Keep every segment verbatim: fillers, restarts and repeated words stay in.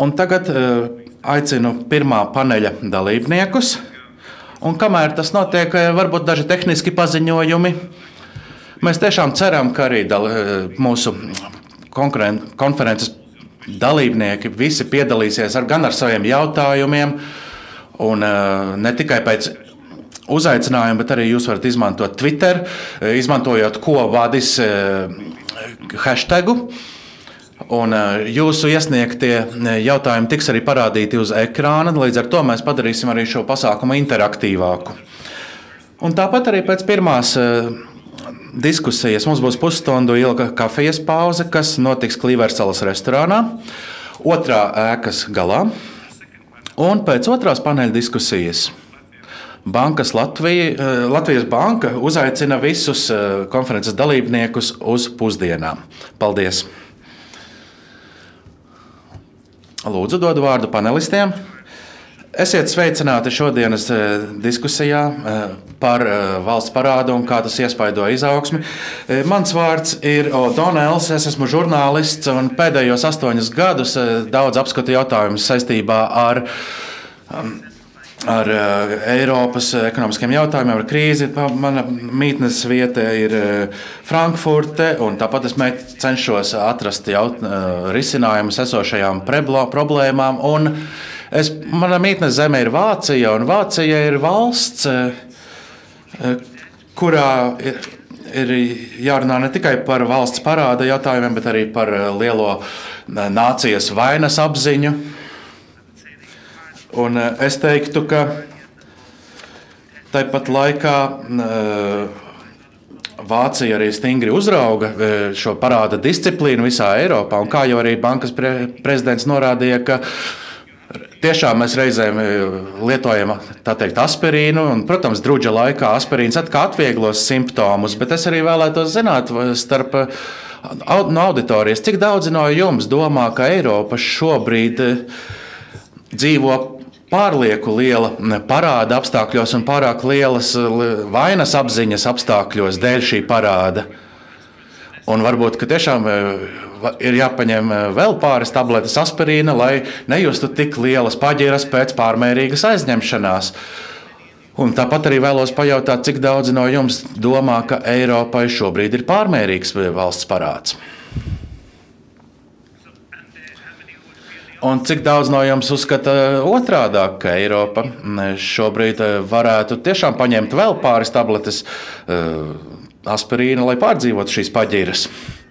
Un tagad uh, aicinu pirmā paneļa dalībniekus. Un kamēr tas notiek, varbūt daži tehniski paziņojumi. Mēs tiešām ceram, ka arī dal, mūsu konferences dalībnieki visi piedalīsies ar, gan ar saviem jautājumiem, un uh, ne tikai pēc uzaicinājuma, bet arī jūs varat izmantot Twitter, izmantojot ko vadis uh, hashtagu. Un jūsu iesniegtie jautājumi tiks arī parādīti uz ekrāna, līdz ar to mēs padarīsim arī šo pasākumu interaktīvāku. Un tāpat arī pēc pirmās diskusijas mums būs pusstundu ilga kafijas pauze, kas notiks Klīversalas restorānā, otrā ēkas galā. Un pēc otrās paneļa diskusijas Bankas Latvija, Latvijas banka uzaicina visus konferences dalībniekus uz pusdienām. Paldies! Lūdzu, dodu vārdu panelistiem. Esiet sveicināti šodienas diskusijā par valsts parādu un kā tas iespaido izaugsmi. Mans vārds ir O'Donnells, es esmu žurnālists un pēdējos astoņus gadus daudz apskatu jautājumus saistībā ar, ar Eiropas ekonomiskiem jautājumiem, ar krīzi. Mana mītnes vieta ir Frankfurte, un tāpat es cenšos atrast jaut, risinājumus esošajām problēmām. Un es, mana mītnes zeme ir Vācija, un Vācija ir valsts, kurā ir, ir jārunā ne tikai par valsts parāda jautājumiem, bet arī par lielo nācijas vainas apziņu. Un es teiktu, ka tāpat laikā Vācija arī stingri uzrauga šo parāda disciplīnu visā Eiropā. Un kā jau arī bankas pre prezidents norādīja, ka tiešām mēs reizēm lietojam tā teikt aspirīnu. Un, protams, drudža laikā aspirīns atkal atvieglos simptomus, bet es arī vēlētos zināt starp no auditorijas, cik daudzi no jums domā, ka Eiropa šobrīd dzīvo pārlieku liela parāda apstākļos un pārāk lielas vainas apziņas apstākļos dēļ šī parāda. Un varbūt, ka tiešām ir jāpaņem vēl pāris tabletes aspirīna, lai nejustu tik lielas paģiras pēc pārmērīgas aizņemšanās. Un tāpat arī vēlos pajautāt, cik daudzi no jums domā, ka Eiropai šobrīd ir pārmērīgs valsts parāds. Un cik daudz no jums uzskata otrādāk, ka Eiropa šobrīd varētu tiešām paņemt vēl pāris tabletes uh, aspirīna, lai pārdzīvotu šīs paģiras?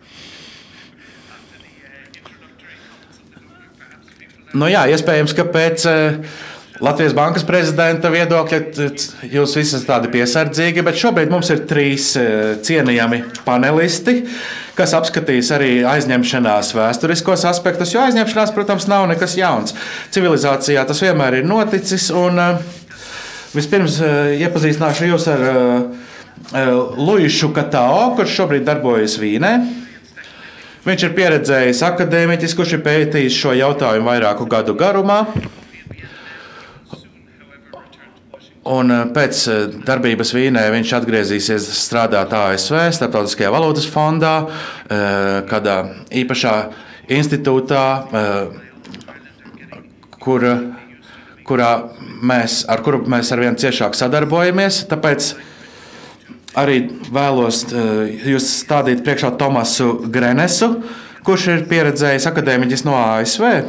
Nu jā, iespējams, ka pēc uh, Latvijas bankas prezidenta viedokļa jūs visi esat tādi piesardzīgi, bet šobrīd mums ir trīs uh, cienījami panelisti, kas apskatīs arī aizņemšanās vēsturiskos aspektus, jo aizņemšanās, protams, nav nekas jauns. Civilizācijā tas vienmēr ir noticis, un vispirms iepazīstināšu jūs ar Luišu Katao, kurš šobrīd darbojas Vīnē. Viņš ir pieredzējis akadēmiķis, kurš ir pētījis šo jautājumu vairāku gadu garumā. Un pēc darbības Vīnē viņš atgriezīsies strādāt A S V, Starptautiskajā valūtas fondā, kādā īpašā institūtā, kur, kurā mēs, ar kuru mēs arvien ciešāk sadarbojamies. Tāpēc arī vēlos jūs stādīt priekšā Tomasu Grenesu, kurš ir pieredzējis akadēmiķis no A S V,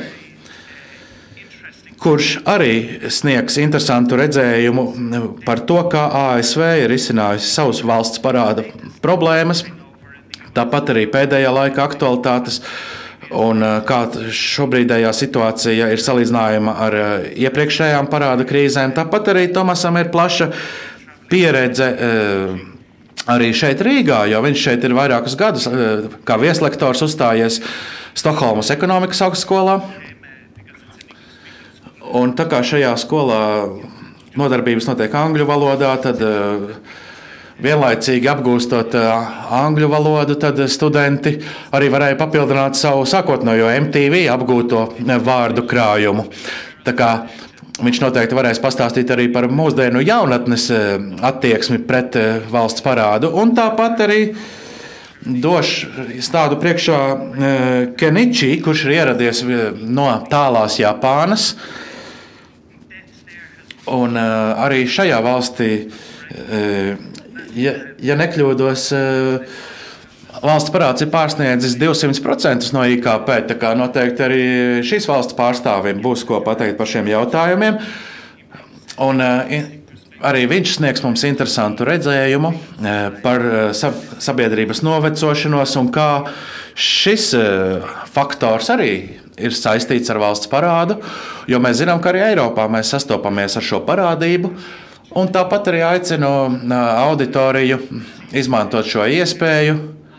kurš arī sniegs interesantu redzējumu par to, kā A S V ir izcinājusi savus valsts parāda problēmas, tāpat arī pēdējā laika aktualitātes, un kā šobrīdējā situācija ir salīdzinājuma ar iepriekšējām parāda krīzēm. Tāpat arī Tomasam ir plaša pieredze arī šeit Rīgā, jo viņš šeit ir vairākus gadus kā vieslektors uzstājies Stokholmas ekonomikas augstskolā. Un tā kā šajā skolā nodarbības notiek angļu valodā, tad vienlaicīgi apgūstot angļu valodu, tad studenti arī varēja papildināt savu sākotnējo M T V apgūto vārdu krājumu. Tā kā viņš noteikti varēs pastāstīt arī par mūsdienu jaunatnes attieksmi pret valsts parādu. Un tāpat arī došu stādu priekšā Kenichi, kurš ir ieradies no tālās Japānas. Un arī šajā valstī, ja, ja nekļūdos, valsts parāds ir pārsniedzis divsimt procentus no I K P. Tā kā noteikti arī šīs valsts pārstāvjiem būs ko pateikt par šiem jautājumiem. Un arī viņš sniegs mums interesantu redzējumu par sabiedrības novecošanos un kā šis faktors arī ir saistīts ar valsts parādu, jo mēs zinām, ka arī Eiropā mēs sastopamies ar šo parādību. Un tāpat arī aicinu auditoriju izmantot šo iespēju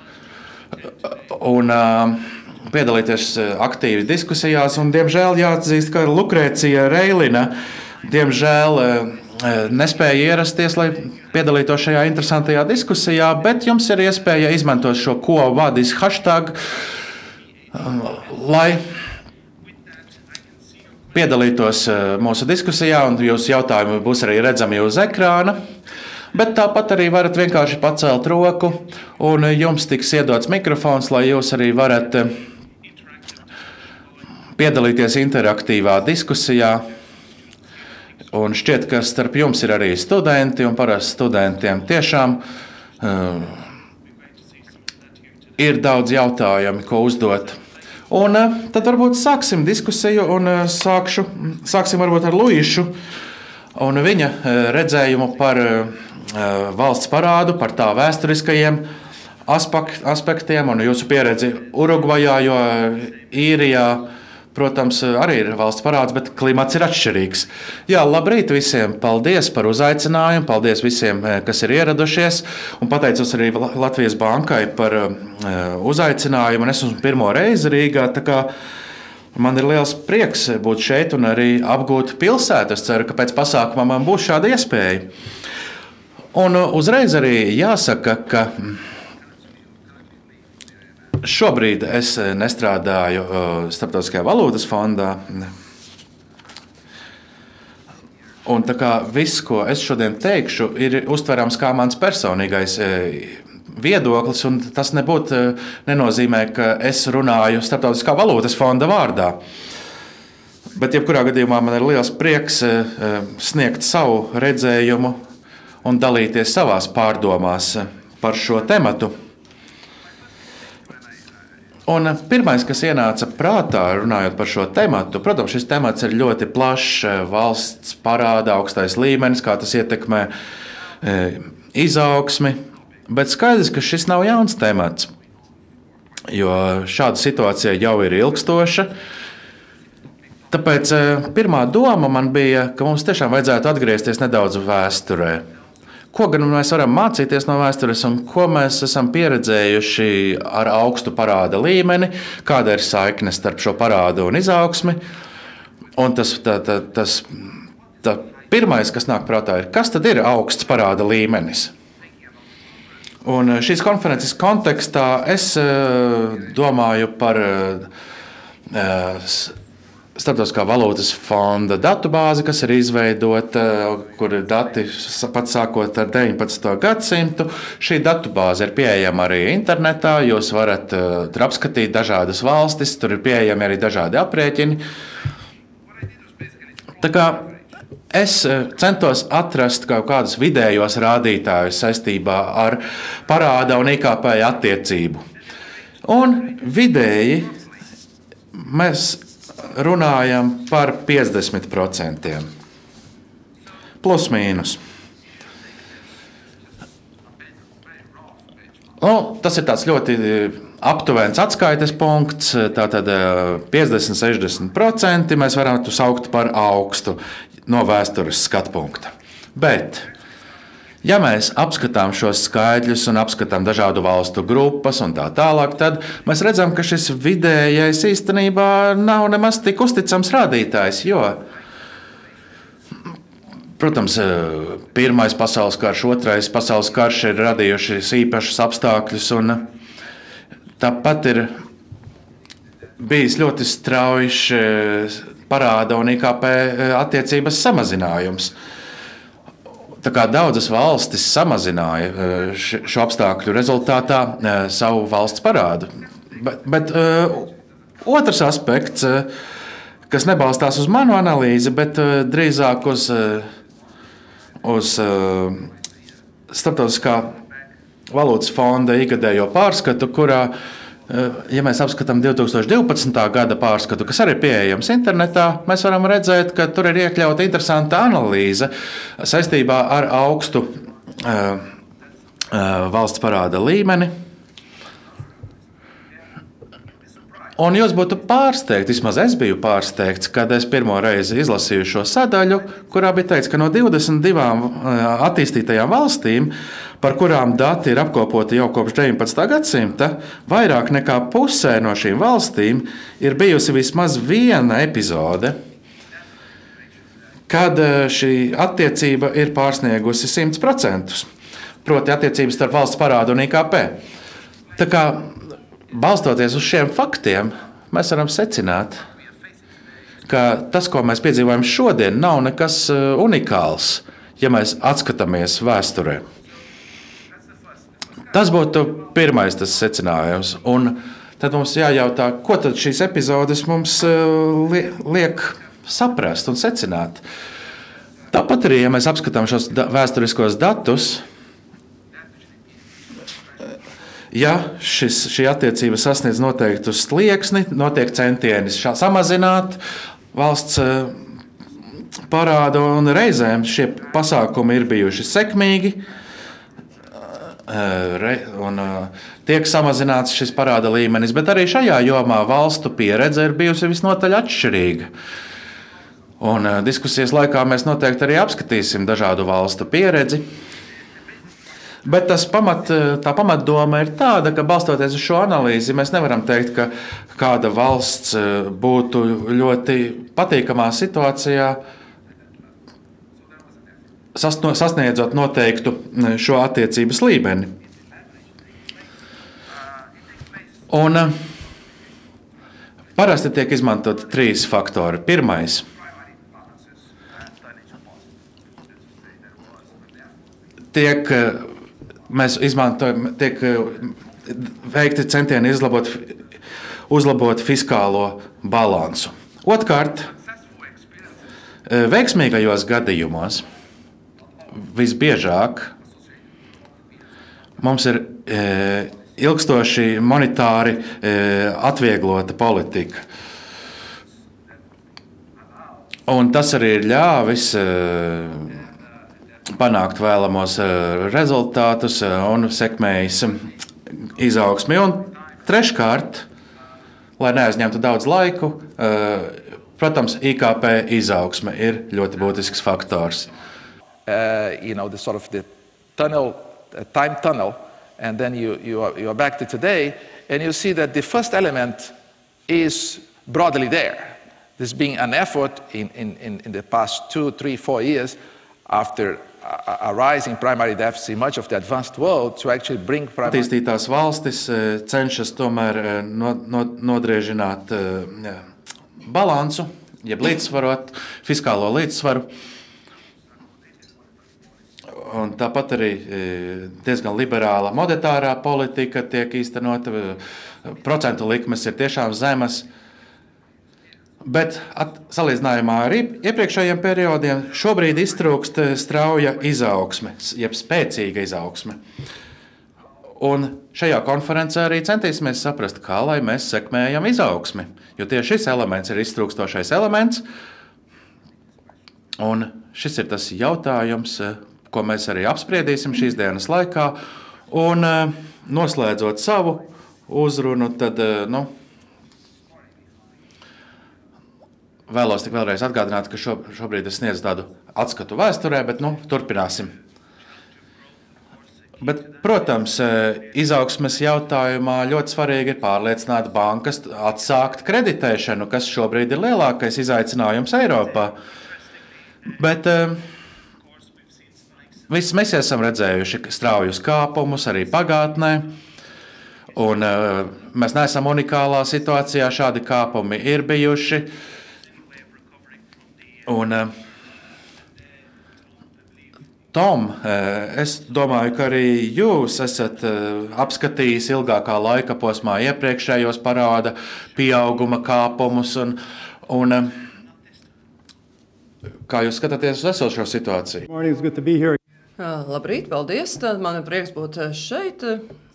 un piedalīties aktīvi diskusijās. Un, diemžēl jāatzīst, ka Lukrēcija Reilina diemžēl nespēja ierasties, lai piedalītos šajā interesantajā diskusijā, bet jums ir iespēja izmantot šo ko vadīs hashtag, lai piedalītos mūsu diskusijā, un jūsu jautājumi būs arī redzami uz ekrāna. Bet tāpat arī varat vienkārši pacelt roku, un jums tiks iedots mikrofons, lai jūs arī varat piedalīties interaktīvā diskusijā. Un šķiet, ka starp jums ir arī studenti, un parasti studentiem tiešām uh, ir daudz jautājumu, ko uzdot. Un uh, tad varbūt sāksim diskusiju, un uh, sākšu, sāksim varbūt ar Luīšu un viņa uh, redzējumu par uh, valsts parādu, par tā vēsturiskajiem aspektiem un jūsu pieredzi Urugvajā, jo Īrijā, protams, arī ir valsts parāds, bet klimats ir atšķirīgs. Jā, labrīt visiem! Paldies par uzaicinājumu, paldies visiem, kas ir ieradušies, un pateicos arī Latvijas bankai par uzaicinājumu. Un es esmu pirmo reizi Rīgā, tā kā man ir liels prieks būt šeit un arī apgūt pilsētu. Es ceru, ka pēc pasākuma man būs šāda iespēja. Un uzreiz arī jāsaka, ka šobrīd es nestrādāju Starptautiskajā valūtas fondā. Un tā kā viss, ko es šodien teikšu, ir uztverams kā mans personīgais viedoklis, un tas nebūtu nenozīmē, ka es runāju Starptautiskā valūtas fonda vārdā. Bet jebkurā gadījumā man ir liels prieks sniegt savu redzējumu un dalīties savās pārdomās par šo tematu. Un pirmais, kas ienāca prātā, runājot par šo tematu, protams, šis temats ir ļoti plašs, valsts parāda, augstais līmenis, kā tas ietekmē izaugsmi, bet skaidrs, ka šis nav jauns temats, jo šāda situācija jau ir ilgstoša. Tāpēc pirmā doma man bija, ka mums tiešām vajadzētu atgriezties nedaudz vēsturē. Ko gan mēs varam mācīties no vēstures un ko mēs esam pieredzējuši ar augstu parāda līmeni, kāda ir saikne starp šo parādu un izaugsmi. Un tas, tā, tā, tas tā pirmais, kas nāk prātā, ir, kas tad ir augsts parāda līmenis? Un šīs konferences kontekstā es domāju par Starptautiskā valūtas fonda datubāzi, kas ir izveidota, kur ir dati pat sākot ar deviņpadsmito gadsimtu. Šī datubāze ir pieejama arī internetā. Jūs varat tur apskatīt dažādas valstis, tur ir pieejami arī dažādi aprēķini. Tā kā es centos atrast kaut kādus vidējos rādītājus saistībā ar parāda un I K P attiecību. Un vidēji mēs runājam par piecdesmit procentiem. Plus mīnus. Nu, tas ir tāds ļoti aptuvens atskaites punkts. Tātad piecdesmit līdz sešdesmit procenti mēs varam to saukt par augstu no vēstures skatu punkta. Bet ja mēs apskatām šos skaitļus un apskatām dažādu valstu grupas un tā tālāk, tad mēs redzam, ka šis vidējais īstenībā nav nemaz tik uzticams rādītājs, jo, protams, pirmais pasaules karš, otrais pasaules karš ir radījuši īpašus apstākļus, un tāpat ir bijis ļoti straujš parāda un I K P attiecības samazinājums. Tā kā daudzas valstis samazināja šo apstākļu rezultātā savu valsts parādu. Bet, bet otrs aspekts, kas nebalstās uz manu analīzi, bet drīzāk uz, uz Starptautiskā valūtas fonda ikgadējo pārskatu, kurā, ja mēs apskatām divi tūkstoši divpadsmitā gada pārskatu, kas arī ir pieejams internetā, mēs varam redzēt, ka tur ir iekļauta interesanta analīze saistībā ar augstu uh, uh, valsts parāda līmeni. Un jūs būtu pārsteigti, vismaz es biju pārsteigts, kad es pirmo reizi izlasīju šo sadaļu, kurā bija teikts, ka no divdesmit divām attīstītajām valstīm, par kurām dati ir apkopoti jau kopš deviņpadsmitā gadsimta, vairāk nekā pusē no šīm valstīm ir bijusi vismaz viena epizode, kad šī attiecība ir pārsniegusi simt procentus, proti attiecības starp valsts parādu un I K P. Tā kā balstoties uz šiem faktiem, mēs varam secināt, ka tas, ko mēs piedzīvojam šodien, nav nekas unikāls, ja mēs atskatāmies vēsturē. Tas būtu pirmais tas secinājums. Un tad mums jājautā, ko tad šīs epizodes mums liek saprast un secināt. Tāpat arī, ja mēs apskatām šos vēsturiskos datus, ja šis, šī attiecība sasniedz noteiktu slieksni, notiek centieni samazināt valsts parādu, un reizēm šie pasākumi ir bijuši sekmīgi, un tiek samazināts šis parāda līmenis, bet arī šajā jomā valstu pieredze ir bijusi visnotaļ atšķirīga. Un diskusijas laikā mēs noteikti arī apskatīsim dažādu valstu pieredzi. Bet tas pamat, tā pamatdoma ir tāda, ka balstoties uz šo analīzi, mēs nevaram teikt, ka kāda valsts būtu ļoti patīkamā situācijā, sasniedzot noteiktu šo attiecības līmeni. Un parasti tiek izmantot trīs faktori. Pirmais tiek Mēs izmantojam, tiek veikti centieni izlabot, uzlabot fiskālo balansu. Otkārt, veiksmīgajos gadījumos visbiežāk mums ir ilgstoši monetāri atvieglota politika. Un tas arī ir ļāvis panākt vēlamos rezultātus un sekmējis izaugsmi. Un treškārt, lai neaizņemtu daudz laiku, protams, I K P izaugsme ir ļoti būtisks faktors. Uh, you know, the sort of the tunnel, uh, time tunnel, and then you, you, are, you are back to today, and you see that the first element is broadly there. This being an effort in, in, in the past two, three, four years after a, a rise in primary deficit in much of the advanced world to actually bring primary... Attīstītās valstis cenšas tomēr nodriežināt balansu, jeb līdzsvarot fiskālo līdzsvaru. Un tāpat arī diezgan liberāla monetārā politika tiek īstenota, procentu likmes ir tiešām zemas. Bet at, salīdzinājumā ar iepriekšējiem periodiem šobrīd iztrūkst strauja izaugsme, jeb spēcīga izaugsme. Un šajā konferencē arī centīsimies saprast, kā lai mēs sekmējam izaugsmi, jo tieši šis elements ir iztrūkstošais elements. Un šis ir tas jautājums, ko mēs arī apspriedīsim šīs dienas laikā. Un noslēdzot savu uzrunu, tad, nu, vēlos tik vēlreiz atgādināt, ka šo, šobrīd es sniedzu tādu atskatu vēsturē, bet, nu, turpināsim. Bet, protams, izaugsmes jautājumā ļoti svarīgi ir pārliecināt bankas atsākt kreditēšanu, kas šobrīd ir lielākais izaicinājums Eiropā. Bet visi mēs esam redzējuši straujus kāpumus arī pagātnē, un mēs neesam unikālā situācijā, šādi kāpumi ir bijuši. Un Tom, es domāju, ka arī jūs esat apskatījis ilgākā laika posmā iepriekšējos parāda pieauguma kāpumus. Un, un, kā jūs skatāties uz esošo situāciju? Labrīt, paldies. Tad man ir prieks būt šeit.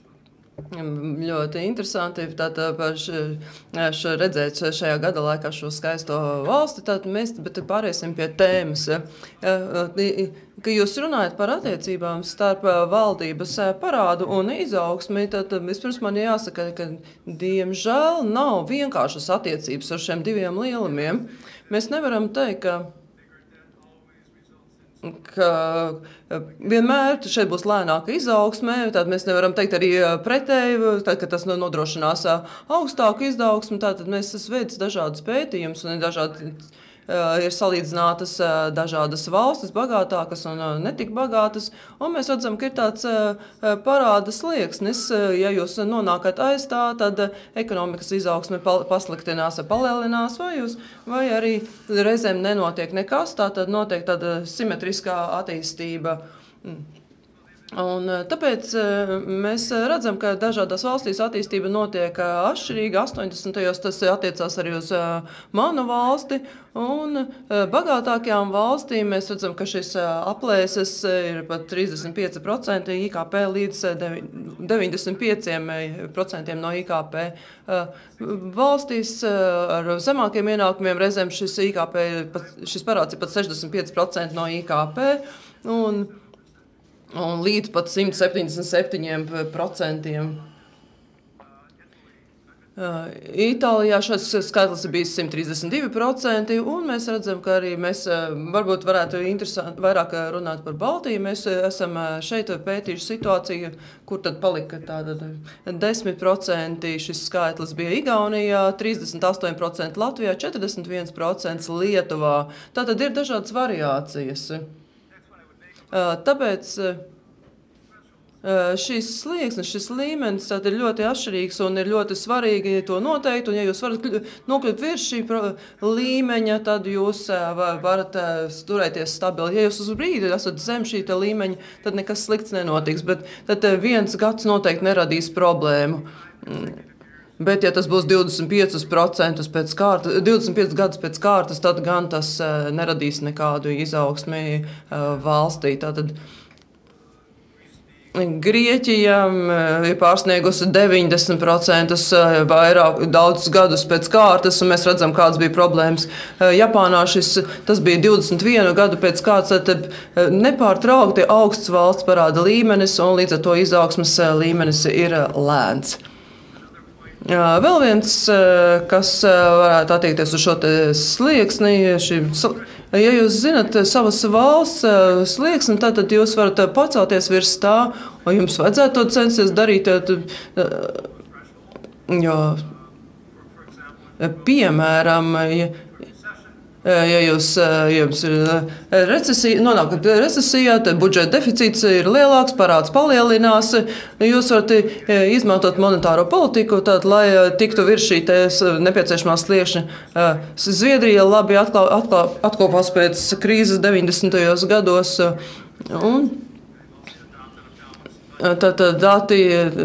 Ļoti interesanti tātad, redzēt šajā gada laikā šo skaisto valsti. Tātad mēs pāriesim pie tēmas. Kad jūs runājat par attiecībām starp valdības parādu un izaugsmi, tad vispirms man jāsaka, ka diemžēl nav vienkāršas attiecības ar šiem diviem lielumiem. Mēs nevaram teikt, ka ka vienmēr šeit būs lēnāka izaugsme, tad mēs nevaram teikt arī pretēji, tad, ka tas nodrošinās augstāku izaugsmu, tātad mēs esam veicis dažādus pētījumus un dažādi ir salīdzinātas dažādas valstis, bagātākas un netik bagātas, un mēs redzam, ka ir tāds parāda slieksnis. Ja jūs nonākat aiz tā, tad ekonomikas izaugsme pasliktinās, palielinās, vai, jūs, vai arī reizēm nenotiek nekas, tā tad notiek tāda simetriskā attīstība. Un tāpēc mēs redzam, ka dažādās valstīs attīstība notiek atšķirīgi. astoņdesmitajos tas attiecās arī uz manu valsti, un bagātākajām valstīm mēs redzam, ka šis aplēses ir pat trīsdesmit pieci procenti I K P līdz deviņdesmit pieci procenti no I K P. Valstīs ar zemākiem ienākumiem reizēm šis, I K P, šis parāds ir pat sešdesmit pieci procenti no I K P, un un līdz pat simt septiņdesmit septiņiem procentiem. Itālijā šis skaitlis ir bijis simt trīsdesmit divi procenti, un mēs redzam, ka arī mēs varbūt varētu vairāk runāt par Baltiju. Mēs esam šeit pētījuši situāciju, kur tad palika tāda desmit procenti šis skaitlis bija Igaunijā, trīsdesmit astoņi procenti Latvijā, četrdesmit viens procents Lietuvā. Tātad ir dažādas variācijas. Tāpēc šis slieksnis, šis līmenis ir ļoti atšķirīgs un ir ļoti svarīgi to noteikt. Un, ja jūs varat nokļūt virs šī līmeņa, tad jūs varat turēties stabili. Ja jūs uz brīdi esat zem šī līmeņa, tad nekas slikts nenotiks, bet tad viens gads noteikti neradīs problēmu. Bet, ja tas būs divdesmit pieci procenti pēc kārtas, divdesmit pieci gadus pēc kārtas, tad gan tas neradīs nekādu izaugsmi valstī. Tātad Grieķija ir pārsniegusi deviņdesmit procentus vairāk, daudzus gadus pēc kārtas, un mēs redzam, kādas bija problēmas. Japānā šis, tas bija divdesmit vienu gadu pēc kārtas, tad nepārtraukti augsts valsts parāda līmenis, un līdz ar to izaugsmes līmenis ir lēns. Vēl viens, kas varētu attiekties uz šo slieksni, šī, ja jūs zinat savas valsts slieksni, tad jūs varat pacelties virs tā, un jums vajadzētu to censties darīt, jo, piemēram, ja, ja jūs, jums ir recesija, nonākat recesijā, tad budžeta deficīts ir lielāks, parāds palielinās, jūs varat izmantot monetāro politiku, tad, lai tiktu virs šī nepieciešamā sliekšņa. Zviedrija labi atklā, atklā, atkopās pēc krīzes deviņdesmitajos gados, un tad dati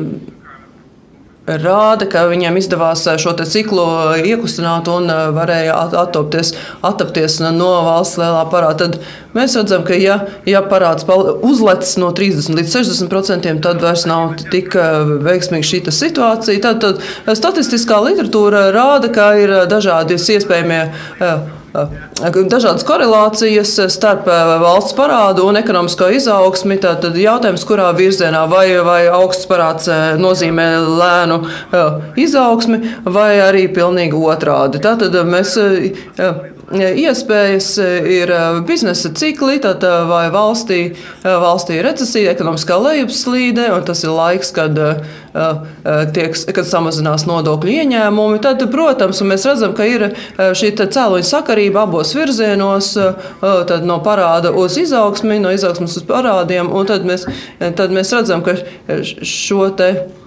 rāda, ka viņiem izdevās šo te ciklu iekustināt un varēja attopties, attapties no valsts lielā parāda. Tad mēs redzam, ka ja, ja parāds uzlec no trīsdesmit līdz sešdesmit procentiem, tad vairs nav tik veiksmīga šī situācija. Tad, tad statistiskā literatūra rāda, ka ir dažādi iespējamie dažādas korelācijas starp valsts parādu un ekonomisko izaugsmi. Tad jautājums, kurā virzienā, vai, vai augsts parāds nozīmē lēnu izaugsmi, vai arī pilnīgi otrādi. Tātad mēs iespējas ir biznesa cikli, tad vai valstī, valstī ir recesija, ekonomiskā lejupslīde, un tas ir laiks, kad, tiek, kad samazinās nodokļu ieņēmumi. Tad, protams, mēs redzam, ka ir šī cēloņa sakarība abos virzienos, tad no parāda uz izaugsmi, no izaugsmes uz parādiem, un tad mēs, tad mēs redzam, ka šo te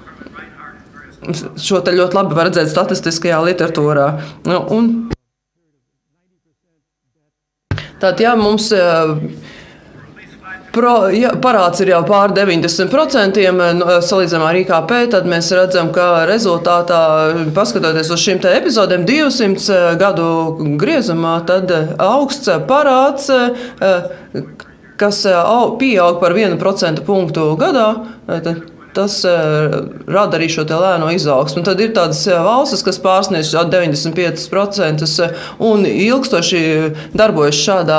Šo te ļoti labi var redzēt statistiskajā literatūrā. Un tātad, ja mums Pro, ja, parāds ir jau pār deviņdesmit procentiem salīdzinājumā ar I K P, tad mēs redzam, ka rezultātā, paskatoties uz šīm te epizodēm divsimt gadu griezumā, tad augsts parāds, kas pieaug par vienu procentu punktu gadā, tad tas rada arī šo te lēno izaugsmu. Tad ir tādas valstis, kas pārsniedz deviņdesmit piecus procentus un ilgstoši darbojas šādā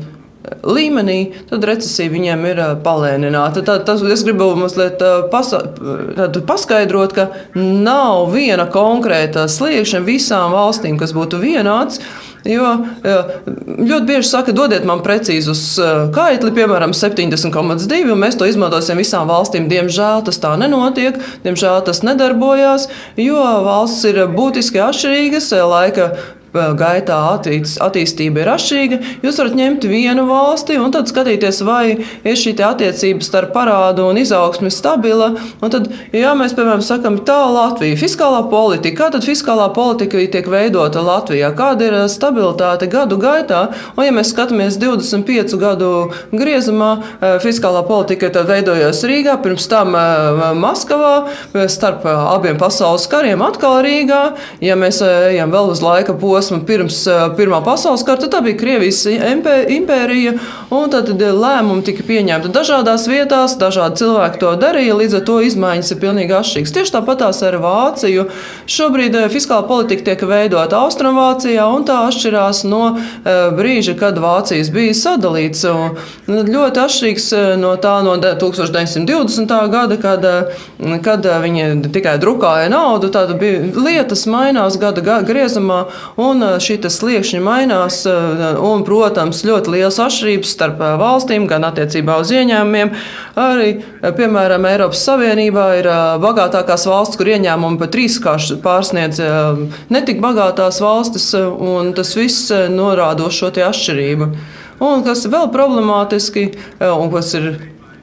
līmenī, tad recesija viņiem ir palēnināta. Tad, tas, es gribu mazliet pasa, paskaidrot, ka nav viena konkrēta sliekšņa visām valstīm, kas būtu vienāds. Jo ļoti bieži saka, dodiet man precīzu skaitli, piemēram, septiņdesmit komats divi, un mēs to izmantosim visām valstīm. Diemžēl tas tā nenotiek, diemžēl tas nedarbojās, jo valsts ir būtiski atšķirīgas, laika gaitā attīstība ir atšķirīga. Jūs varat ņemt vienu valsti un tad skatīties, vai ir šī attiecība starp parādu un izaugsmi stabila. Un tad, ja mēs, piemēram, sakam, tā Latvija, fiskālā politika, kā tad fiskālā politika tiek veidota Latvijā, kāda ir stabilitāte gadu gaitā, un ja mēs skatāmies divdesmit piecu gadu griezumā, fiskālā politika tad veidojās Rīgā, pirms tam Maskavā, starp abiem pasaules kariem atkal Rīgā. Ja mēs ejam vēl uz laika posmu, pirms Pirmā pasaules kara, tad tā bija Krievijas impērija, un tad lēmumi tika pieņemti dažādās vietās, dažādi cilvēki to darīja, līdz ar to izmaiņas ir pilnīgi atšķirīgas. Tieši tāpatās ar Vāciju. Šobrīd fiskāla politika tiek veidota Austrumvācijā, un tā atšķirās no brīža, kad Vācijas bija sadalīts. Un ļoti atšķirīgs no tā no tūkstoš deviņsimt divdesmitā gada, kad, kad viņi tikai drukāja naudu, tad bija lietas mainās gada griezumā, un šī sliekšņa mainās, un, protams, ļoti liels atšķirības starp valstīm, gan attiecībā uz ieņēmumiem. Arī, piemēram, Eiropas Savienībā ir bagātākās valstis, kur ieņēmumi pat trīskārši pārsniedz netik bagātās valstis, un tas viss norāda uz šo atšķirību. Un kas vēl problemātiski, un kas ir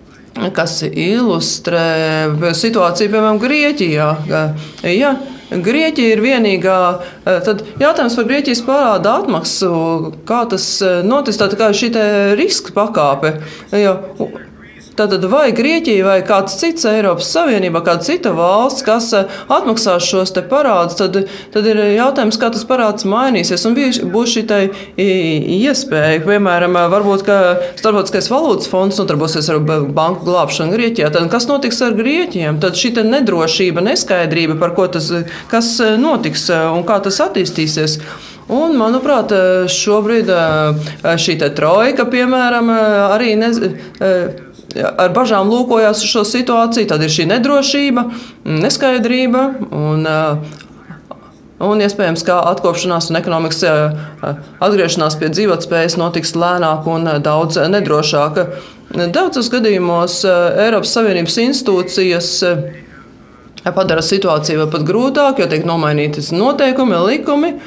kas ilustrē situāciju, piemēram, Grieķijā. Ja Grieķija ir vienīgā, tad jautājums par Grieķijas parāda atmaksu, kā tas notiks, tā kā šī riska pakāpe. Ja, Tātad vai Grieķija vai kāds cits Eiropas Savienībā, kāda cita valsts, kas atmaksās šos te parādus, tad, tad ir jautājums, kā tas parāds mainīsies. Un būs šī iespēja, piemēram, varbūt, ka Starptautiskais valūtas fonds nodarbosies ar banku glābšanu Grieķijā. Tad kas notiks ar Grieķiem? Tad šī nedrošība, neskaidrība, par ko tas, kas notiks un kā tas attīstīsies. Un, manuprāt, šobrīd šī trojka, piemēram, arī ne, ar bažām lūkojās uz šo situāciju. Tad ir šī nedrošība, neskaidrība un, un iespējams, ka atkopšanās un ekonomikas atgriešanās pie dzīvotspējas notiks lēnāk un daudz nedrošāk. Daudzos gadījumos Eiropas Savienības institūcijas padara situāciju vēl pat grūtāk, jo tiek nomainītas noteikumi, likumi.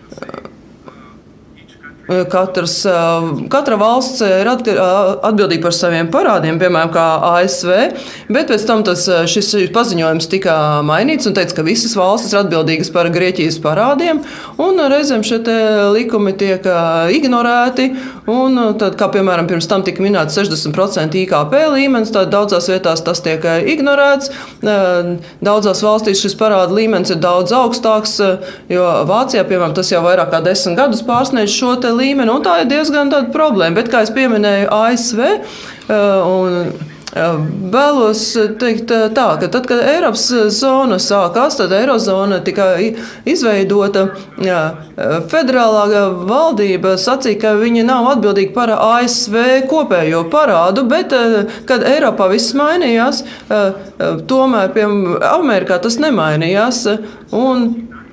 Katrs, katra valsts ir atbildīga par saviem parādiem, piemēram, kā A S V, bet pēc tam tas, šis paziņojums tika mainīts un teica, ka visas valstis ir atbildīgas par Grieķijas parādiem, un reizēm šie likumi tiek ignorēti, un tad, kā piemēram, pirms tam tika minēts sešdesmit procenti I K P līmenis, tad daudzās vietās tas tiek ignorēts, daudzās valstīs šis parāda līmenis ir daudz augstāks, jo Vācijā, piemēram, tas jau vairāk kā desmit gadus pārsniedz šo te līmeni, un tā ir diezgan tāda problēma. Bet, kā es pieminēju, A S V, un vēlos teikt tā, ka tad, kad Eiropas zona sākās, tad Eirozona tika izveidota, jā, federālā valdība sacīja, ka viņi nav atbildīgi par A S V kopējo parādu, bet, kad Eiropā viss mainījās, tomēr, piemēram, Amerikā tas nemainījās, un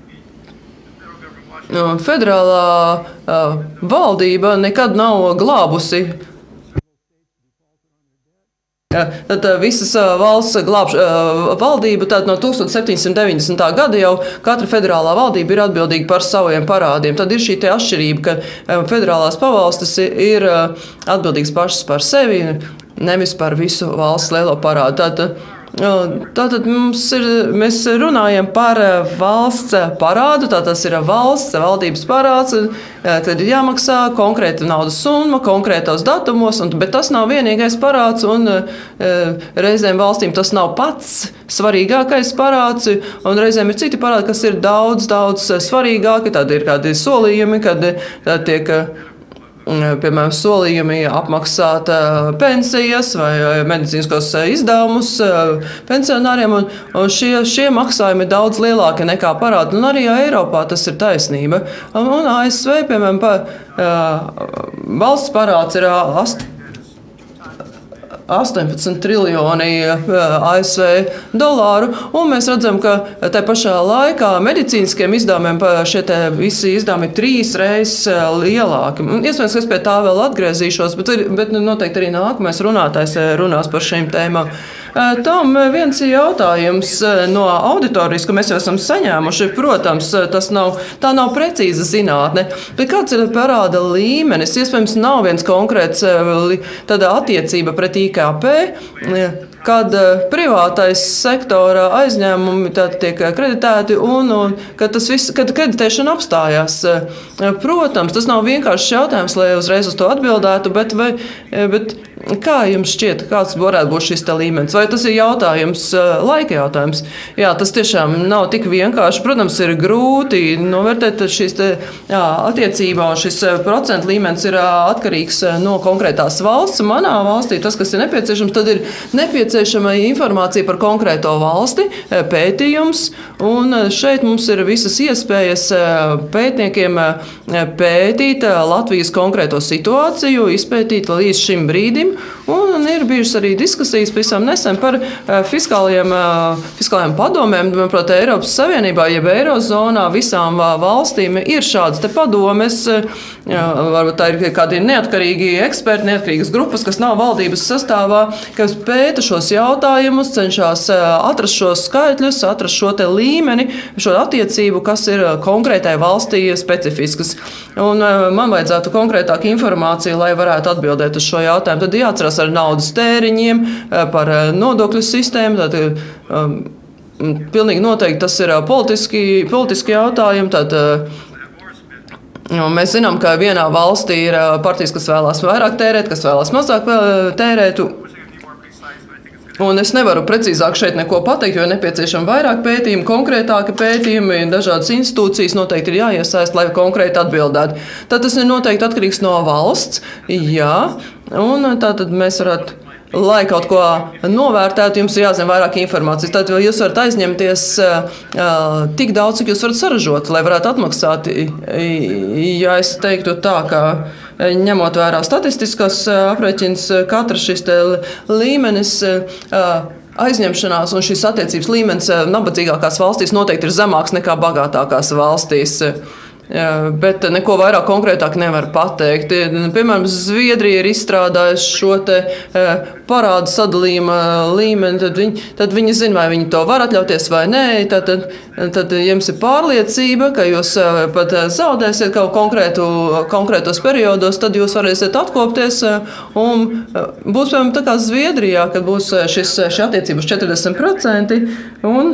federālā uh, valdība nekad nav glābusi. Tad visas valsts glābš, uh, valdība tad no tūkstoš septiņsimt deviņdesmitā gada jau katra federālā valdība ir atbildīga par saviem parādiem. Tad ir šī te atšķirība, ka federālās pavalstis ir uh, atbildīgas pašas par sevi, nevis par visu valsts lielo parādu. Tad, Tātad mums ir, mēs runājam par valsts parādu, tā tas ir valsts, valdības parāds, tad ir jāmaksā konkrēta naudas summa, konkrētos datumos, un, bet tas nav vienīgais parāds, un reizēm valstīm tas nav pats svarīgākais parāds, un reizēm ir citi parādi, kas ir daudz, daudz svarīgāki, tad ir kādi solījumi, kad tiek piemēram, solījumi apmaksāt pensijas vai medicīniskos izdevumus pensionāriem, un, un šie, šie maksājumi ir daudz lielāki nekā parādi, un arī Eiropā tas ir taisnība. Un, un A S V, piemēram, pa, valsts parāds ir astoņpadsmit triljoni A S V dolāru, un mēs redzam, ka tā pašā laikā medicīniskiem izdevumiem šie visi izdevumi ir trīs reizes lielāki. Iespējams, ka es pie tā vēl atgriezīšos, bet, bet noteikti arī nākamais runātājs runās par šīm tēmām. Tom viens jautājums no auditorijas, ko mēs jau esam saņēmuši. Protams, tas nav, tā nav precīza zinātne, bet kāds ir parāda līmenis? Iespējams, nav viens konkrēts tāda attiecība pret I K P, kad privātais sektora aizņēmumi tiek kreditēti un, un kad, tas viss, kad kreditēšana apstājās. Protams, tas nav vienkāršs jautājums, lai uzreiz uz to atbildētu, bet, vai, bet kā jums šķiet, kāds varētu būt šis līmenis? Vai tas ir jautājums, laika jautājums? Jā, tas tiešām nav tik vienkārši. Protams, ir grūti novērtēt šīs te, jā, attiecībā, un šis procentu līmenis ir atkarīgs no konkrētās valsts. Manā valstī tas, kas ir nepieciešams, tad ir nepieciešama informācija par konkrēto valsti, pētījums, un šeit mums ir visas iespējas pētniekiem pētīt Latvijas konkrēto situāciju, izpētīt līdz šim brīdim. Un ir bijušas arī diskusijas pavisam nesen par fiskālajiem, fiskālajiem padomēm. Manuprāt, Eiropas Savienībā, jeb Eirozonā visām valstīm ir šādas te padomes. Varbūt tā ir kādi neatkarīgi eksperti, neatkarīgas grupas, kas nav valdības sastāvā, kas pēta šos jautājumus, cenšas atrast šos skaitļus, atrast šo te līmeni, šo attiecību, kas ir konkrētai valstī specifiskas. Un man vajadzētu konkrētāku informāciju, lai varētu atbildēt uz šo jautājumu. Tad jāatcerās ar naudas tēriņiem, par nodokļu sistēmu. Tad, um, pilnīgi noteikti tas ir politiski, politiski jautājumi. Tad, uh, mēs zinām, ka vienā valstī ir partijas, kas vēlās vairāk tērēt, kas vēlās mazāk tērēt. Un es nevaru precīzāk šeit neko pateikt, jo ir nepieciešama vairāk pētījumu, konkrētāki pētījumi, dažādas institūcijas noteikti ir jāiesaist, lai konkrēti atbildētu. Tad tas ir noteikti atkarīgs no valsts, jā, un tā tad mēs varētu, lai kaut ko novērtētu, jums ir jāzina vairāk informācijas. Tad jūs varat aizņemties uh, tik daudz, cik jūs varat saražot, lai varētu atmaksāt, ja es teiktu tā, ka ņemot vērā statistiskos aprēķins, katrs šis līmenis aizņemšanās un šīs attiecības līmenis nabadzīgākās valstīs noteikti ir zemāks nekā bagātākās valstīs. Bet neko vairāk konkrētāk nevar pateikt. Piemēram, Zviedrija ir izstrādājusi šo te parādu sadalījuma līmeni, tad viņi, tad viņi zina, vai viņi to var atļauties vai nē. Tad, tad, tad jums ir pārliecība, ka jūs pat zaudēsiet kaut konkrētu, konkrētos periodos, tad jūs varēsiet atkopties un būs, piemēram, tā kā Zviedrijā, kad būs šis, šī attiecība uz četrdesmit procenti un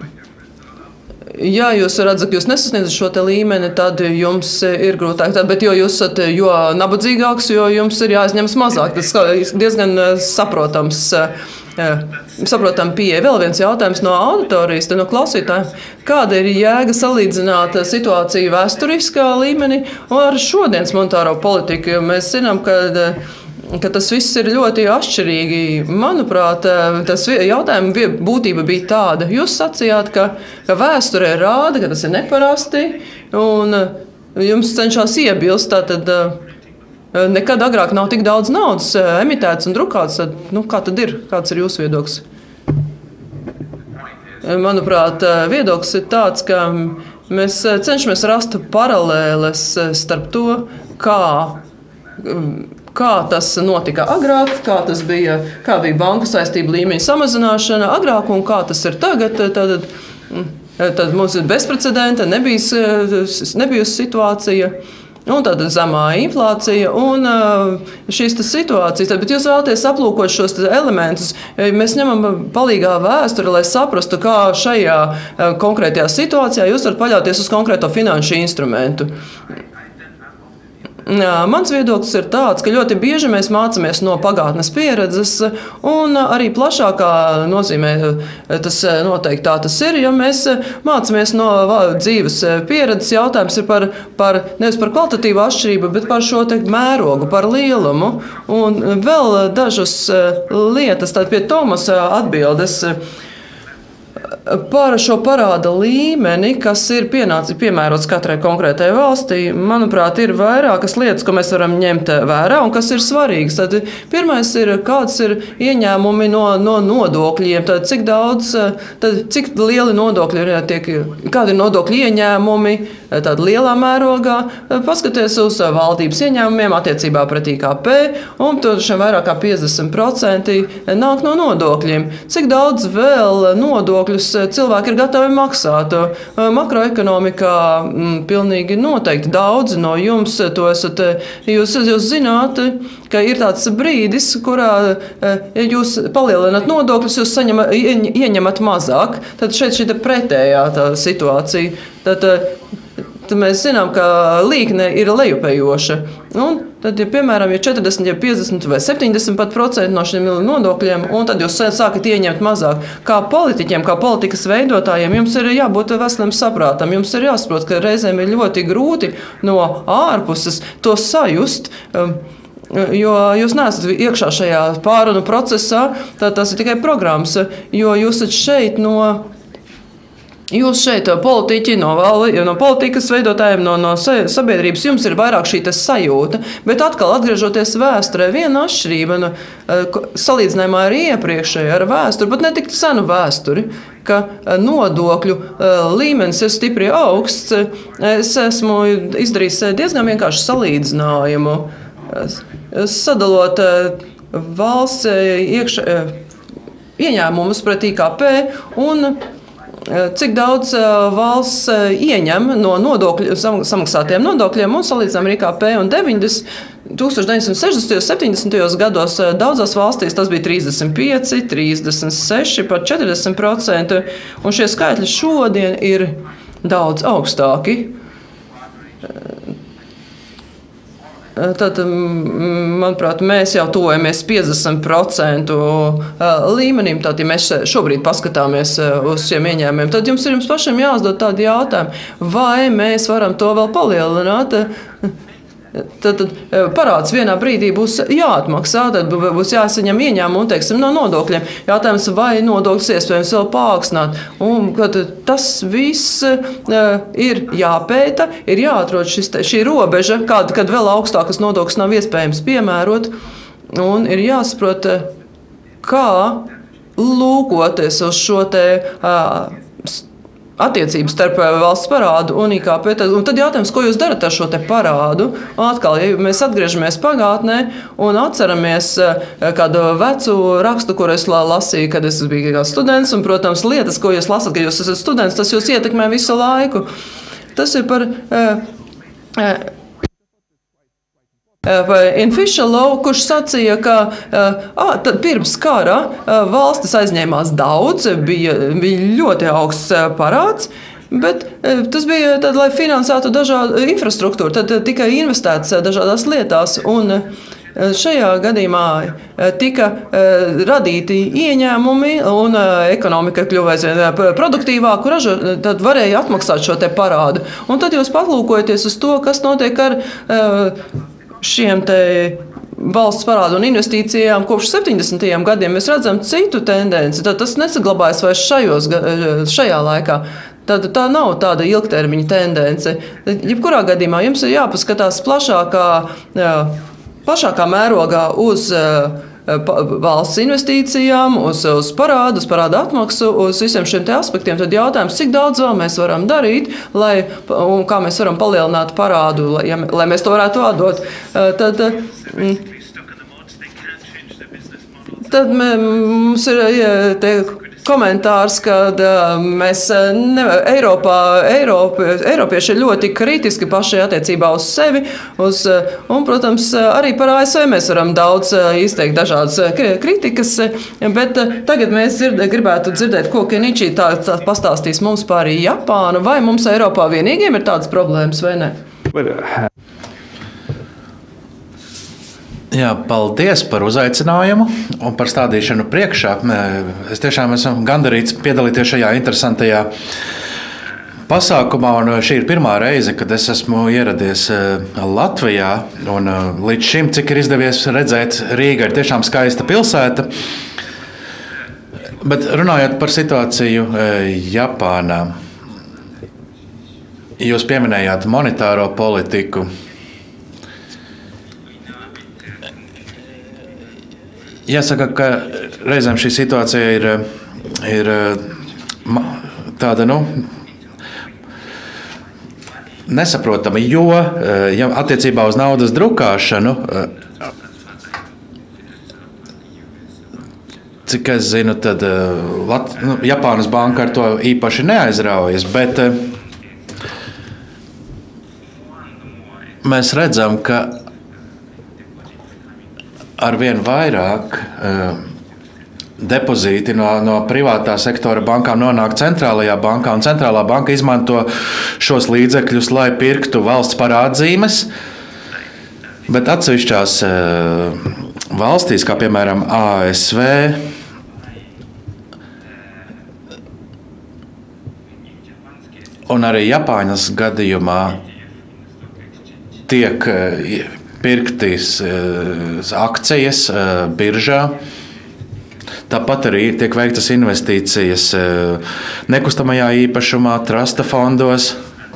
ja jūs redzat, ka jūs nesasniedzat šo līmeni, tad jums ir grūtāk. Bet jo jūs esat jo nabadzīgāks, jo jums ir jāizņemas mazāk. Tas ir diezgan saprotams, saprotam pieeja. Vēl viens jautājums no auditorijas, no klausītājiem. Kāda ir jēga salīdzināt situāciju vēsturiskā līmenī ar šodienas monetāro politiku? Mēs zinām, ka ka tas viss ir ļoti atšķirīgi. Manuprāt, tas jautājuma būtība bija tāda. Jūs sacījāt, ka, ka vēsturē rāda, ka tas ir neparasti, un jums cenšas iebilst. Tātad nekad agrāk nav tik daudz naudas emitēts un drukāts. Tad, nu, kā tad ir? Kāds ir jūsu viedoklis? Manuprāt, viedoklis ir tāds, ka mēs cenšamies rast paralēles starp to, kā kā tas notika agrāk, kā tas bija, kā bija banku saistību līmeņa samazināšana agrāk un kā tas ir tagad. Tad, tad mums ir bezprecedenta, nebijusi, nebijusi situācija. Un tāda zemā inflācija un šīs situācijas. Tad, bet jūs vēlaties aplūkot šos elementus. Mēs ņemam palīgā vēsturi, lai saprastu, kā šajā konkrētajā situācijā jūs varat paļauties uz konkrēto finanšu instrumentu. Mans viedoklis ir tāds, ka ļoti bieži mēs mācāmies no pagātnes pieredzes, un arī plašākā nozīmē tas noteikti tā tas ir, jo mēs mācāmies no dzīves pieredzes. Jautājums ir par, par nevis par kvalitatīvu atšķirību, bet par šo te mērogu, par lielumu. Un vēl dažas lietas, tad pie Tomasa atbildes. Par šo parāda līmeni, kas ir pienācis, piemērots katrai konkrētai valstī, manuprāt, ir vairākas lietas, ko mēs varam ņemt vērā un kas ir svarīgas. Tad pirmais ir, kāds ir ieņēmumi no, no nodokļiem, tad cik daudz, tad cik lieli nodokļi ir, tiek, kādi ir nodokļu ieņēmumi, tāda lielā mērogā. Paskaties uz valdības ieņēmumiem attiecībā pret I K P, un tur šiem vairāk kā piecdesmit procenti nāk no nodokļiem. Cik daudz vēl nodokļus cilvēki ir gatavi maksāt? Makroekonomikā m, pilnīgi noteikti daudzi no jums to esat. Jūs, jūs zināt, ka ir tāds brīdis, kurā ja jūs palielināt nodokļus, jūs saņemat, ieņemat mazāk. Tad šeit šī pretējā tā situācija. Tad, tad mēs zinām, ka līkne ir lejupējoša. Un tad, ja, piemēram, ir četrdesmit, piecdesmit vai septiņdesmit procenti no šiem nodokļiem, un tad jūs sākat ieņemt mazāk. Kā politiķiem, kā politikas veidotājiem, jums ir jābūt veselam saprātam. Jums ir jāsaprot, ka reizēm ir ļoti grūti no ārpuses to sajust. Jo jūs neesat iekšā šajā pārunu procesā, tad tas ir tikai programmas. Jo jūs esat šeit no. Jūs šeit, politiķi, no, no politikas veidotājiem, no, no sabiedrības, jums ir vairāk šī sajūta. Bet atkal, atgriežoties vēsturē, viena atšķirība no, salīdzinājumā ar iepriekšēju, ar vēsturi, pat ne tik senu vēsturi, ka nodokļu līmenis ir stipri augsts. Es esmu izdarījis diezgan vienkāršu salīdzinājumu, sadalot valsts iekš, ieņēmumus pret I K P un cik daudz valsts ieņem no nodokļu, samaksātiem nodokļiem un salīdzinām ar I K P un deviņdesmit sešdesmitajos, septiņdesmitajos gados daudzās valstīs tas bija trīsdesmit pieci, trīsdesmit seši, pat četrdesmit procenti, un šie skaitļi šodien ir daudz augstāki. Tad, manuprāt, mēs jau tuvojamies piecdesmit procentu līmenim. Tad, ja mēs šobrīd paskatāmies uz šiem ieņēmumiem, tad jums ir jums pašiem jāuzdod tādi jautājumi, vai mēs varam to vēl palielināt. Tad, tad parāds vienā brīdī būs jāatmaksā, tad būs jāsaņem ieņēmumi, teiksim, no nodokļiem. Jautājums, vai nodokļus iespējams vēl paaugstināt. Un tas viss ir jāpēta, ir jāatrod šis, šī robeža, kad, kad vēl augstākas nodokļus nav iespējams piemērot. Un ir jāsaprot, kā lūkoties uz šo te attiecības starp valsts parādu un I K P. Un tad jautājums, ko jūs darat ar šo te parādu? Un atkal, ja mēs atgriežamies pagātnē un atceramies kādu vecu rakstu, kur es lasīju, kad es biju kā students, un, protams, lietas, ko jūs lasat, kad jūs esat students, tas jūs ietekmē visu laiku. Tas ir par Infishalow, kurš sacīja, ka à, pirms kara valstis aizņēmās daudz, bija, bija ļoti augsts parāds, bet tas bija tad, lai finansētu dažādu infrastruktūru, tad tika investēts dažādās lietās, un šajā gadījumā tika radīti ieņēmumi, un ekonomika kļuva aizvien produktīvāku, ražo, tad varēja atmaksāt šo te parādu. Un tad jūs patlūkojaties uz to, kas notiek ar šiem te valsts parādu un investīcijām kopš septiņdesmitajiem gadiem. Mēs redzam citu tendenci, tad tas nesaglabājas vairs šajos, šajā laikā. Tad tā nav tāda ilgtermiņa tendence. Jebkurā gadījumā jums ir jāpaskatās plašākā, plašākā mērogā uz valsts investīcijām, uz, uz parādu, uz parādu atmaksu, uz visiem šiem te aspektiem. Tad jautājums, cik daudz vēl mēs varam darīt, lai, un kā mēs varam palielināt parādu, lai, ja, lai mēs to varētu atdot. Tad, tad mums ir te, komentārs, ka mēs nevar, Eiropā, Eiropa, Eiropieši ir ļoti kritiski paši attiecībā uz sevi, uz, un, protams, arī par A S V mēs varam daudz izteikt dažādas kritikas, bet tagad mēs dzird, gribētu dzirdēt, ko Kenichi tā, tā pastāstīs mums par Japānu, vai mums Eiropā vienīgiem ir tādas problēmas vai ne? Jā, paldies par uzaicinājumu un par stādīšanu priekšā. Es tiešām esmu gandarīts piedalīties šajā interesantajā pasākumā, un šī ir pirmā reize, kad es esmu ieradies Latvijā. Un līdz šim, cik ir izdevies redzēt, Rīga ir tiešām skaista pilsēta. Bet runājot par situāciju Japānā, jūs pieminējāt monetāro politiku. Jāsaka, ka reizēm šī situācija ir, ir tāda, nu, nesaprotama, jo ja attiecībā uz naudas drukāšanu, cik es zinu, tad Lat, nu, Japānas banka ar to īpaši neaizraujas, bet mēs redzam, ka arvien vairāk uh, depozīti no, no privātā sektora bankām nonāk centrālajā bankā, un centrālā banka izmanto šos līdzekļus, lai pirktu valsts parādzīmes. Bet atsevišķās uh, valstīs, kā piemēram A S V, un arī Japāņas gadījumā, tiek uh, pirktīs akcijas biržā. Tāpat arī tiek veiktas investīcijas nekustamajā īpašumā, trusta fondos.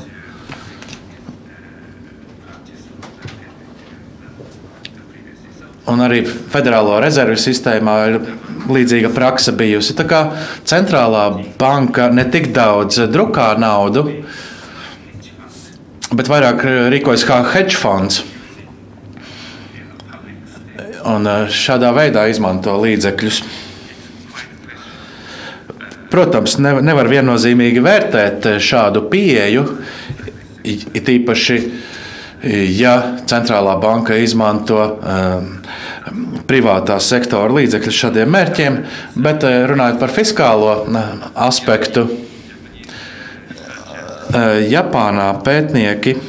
Un arī Federālo rezervju sistēmā ir līdzīga praksa bijusi. Tā kā centrālā banka ne tik daudz drukā naudu, bet vairāk rīkojas kā hedge fonds. Un šādā veidā izmanto līdzekļus. Protams, nevar viennozīmīgi vērtēt šādu pieeju, it īpaši, ja centrālā banka izmanto um, privātā sektora līdzekļus šādiem mērķiem, bet runājot par fiskālo aspektu, Japānā pētnieki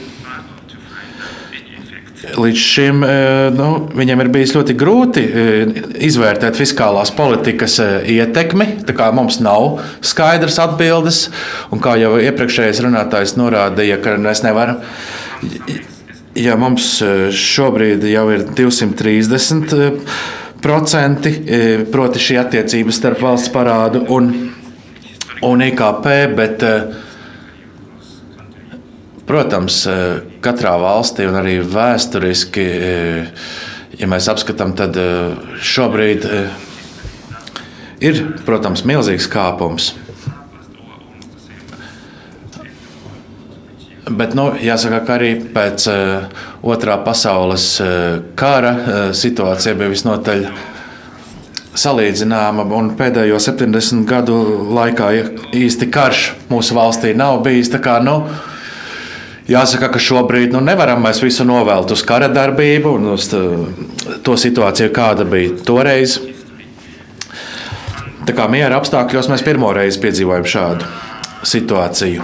līdz šim nu, viņiem ir bijis ļoti grūti izvērtēt fiskālās politikas ietekmi. Tā kā mums nav skaidras atbildes, un kā jau iepriekšējais runātājs norādīja, ka mēs nevaram, ja mums šobrīd jau ir divsimt trīsdesmit procenti, proti šī attiecība starp valsts parādu un, un I K P, bet protams, katrā valstī un arī vēsturiski, ja mēs apskatām, tad šobrīd ir, protams, milzīgs kāpums. Bet, nu, jāsaka, ka arī pēc otrā pasaules kara situācija bija visnotaļ salīdzināma, un pēdējo septiņdesmit gadu laikā īsti karš mūsu valstī nav bijis. Tā kā, nu, jāsaka, ka šobrīd nu, nevaram mēs visu novelt uz kara darbību un uz to situāciju, kāda bija toreiz. Tā kā miera apstākļos mēs pirmo reizi piedzīvojam šādu situāciju.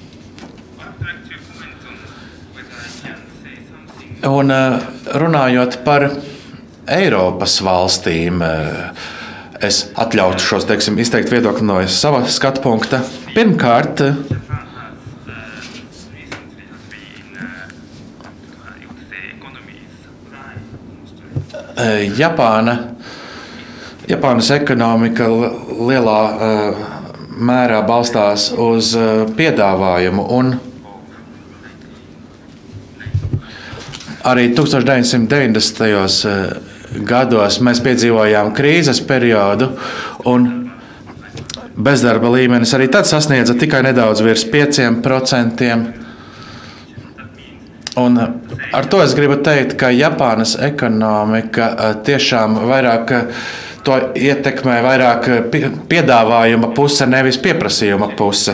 Un runājot par Eiropas valstīm, es atļautu šos, teiksim, izteikt viedokli no sava skatu punkta. Pirmkārt, Japāna, Japānas ekonomika lielā uh, mērā balstās uz uh, piedāvājumu, un arī tūkstoš deviņsimt deviņdesmitajos uh, gados mēs piedzīvojām krīzes periodu, un bezdarba līmenis arī tad sasniedza tikai nedaudz virs pieciem procentiem. Un ar to es gribu teikt, ka Japānas ekonomika tiešām vairāk to ietekmē vairāk piedāvājuma puse, nevis pieprasījuma puse.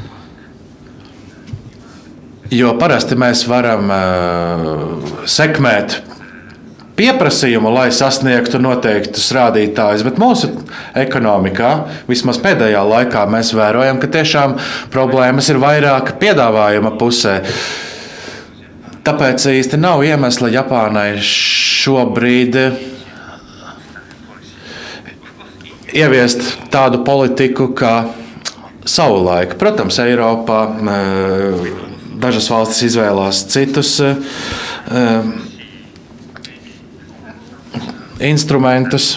Jo parasti mēs varam uh, sekmēt pieprasījumu, lai sasniegtu noteiktus rādītājus, bet mūsu ekonomikā, vismaz pēdējā laikā, mēs vērojam, ka tiešām problēmas ir vairāk piedāvājuma pusē. Tāpēc īsti nav iemesla Japānai šobrīd ieviest tādu politiku kā savulaik. Protams, Eiropā dažas valstis izvēlās citus instrumentus.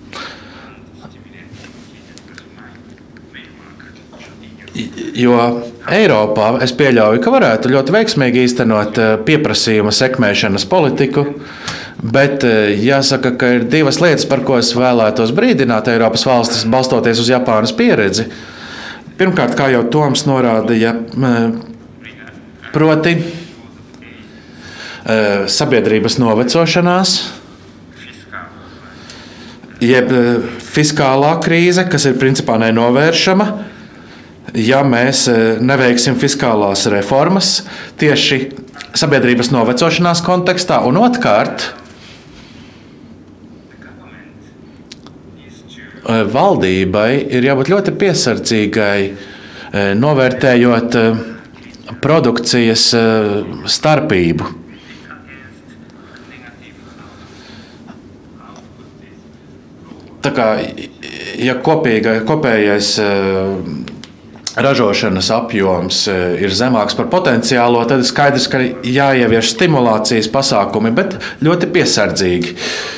Jo Eiropā es pieļauju, ka varētu ļoti veiksmīgi īstenot pieprasījuma sekmēšanas politiku, bet jāsaka, ka ir divas lietas, par ko es vēlētos brīdināt Eiropas valstis, balstoties uz Japānas pieredzi. Pirmkārt, kā jau Toms norādīja, proti sabiedrības novecošanās, jeb fiskālā krīze, kas ir principā nenovēršama, ja mēs neveiksim fiskālās reformas tieši sabiedrības novecošanās kontekstā. Un otrkārt, valdībai ir jābūt ļoti piesardzīgai, novērtējot produkcijas starpību. Tā kā, ja kopīga, kopējais ražošanas apjoms ir zemāks par potenciālo, tad ir skaidrs, ka jāievieš stimulācijas pasākumi, bet ļoti piesardzīgi.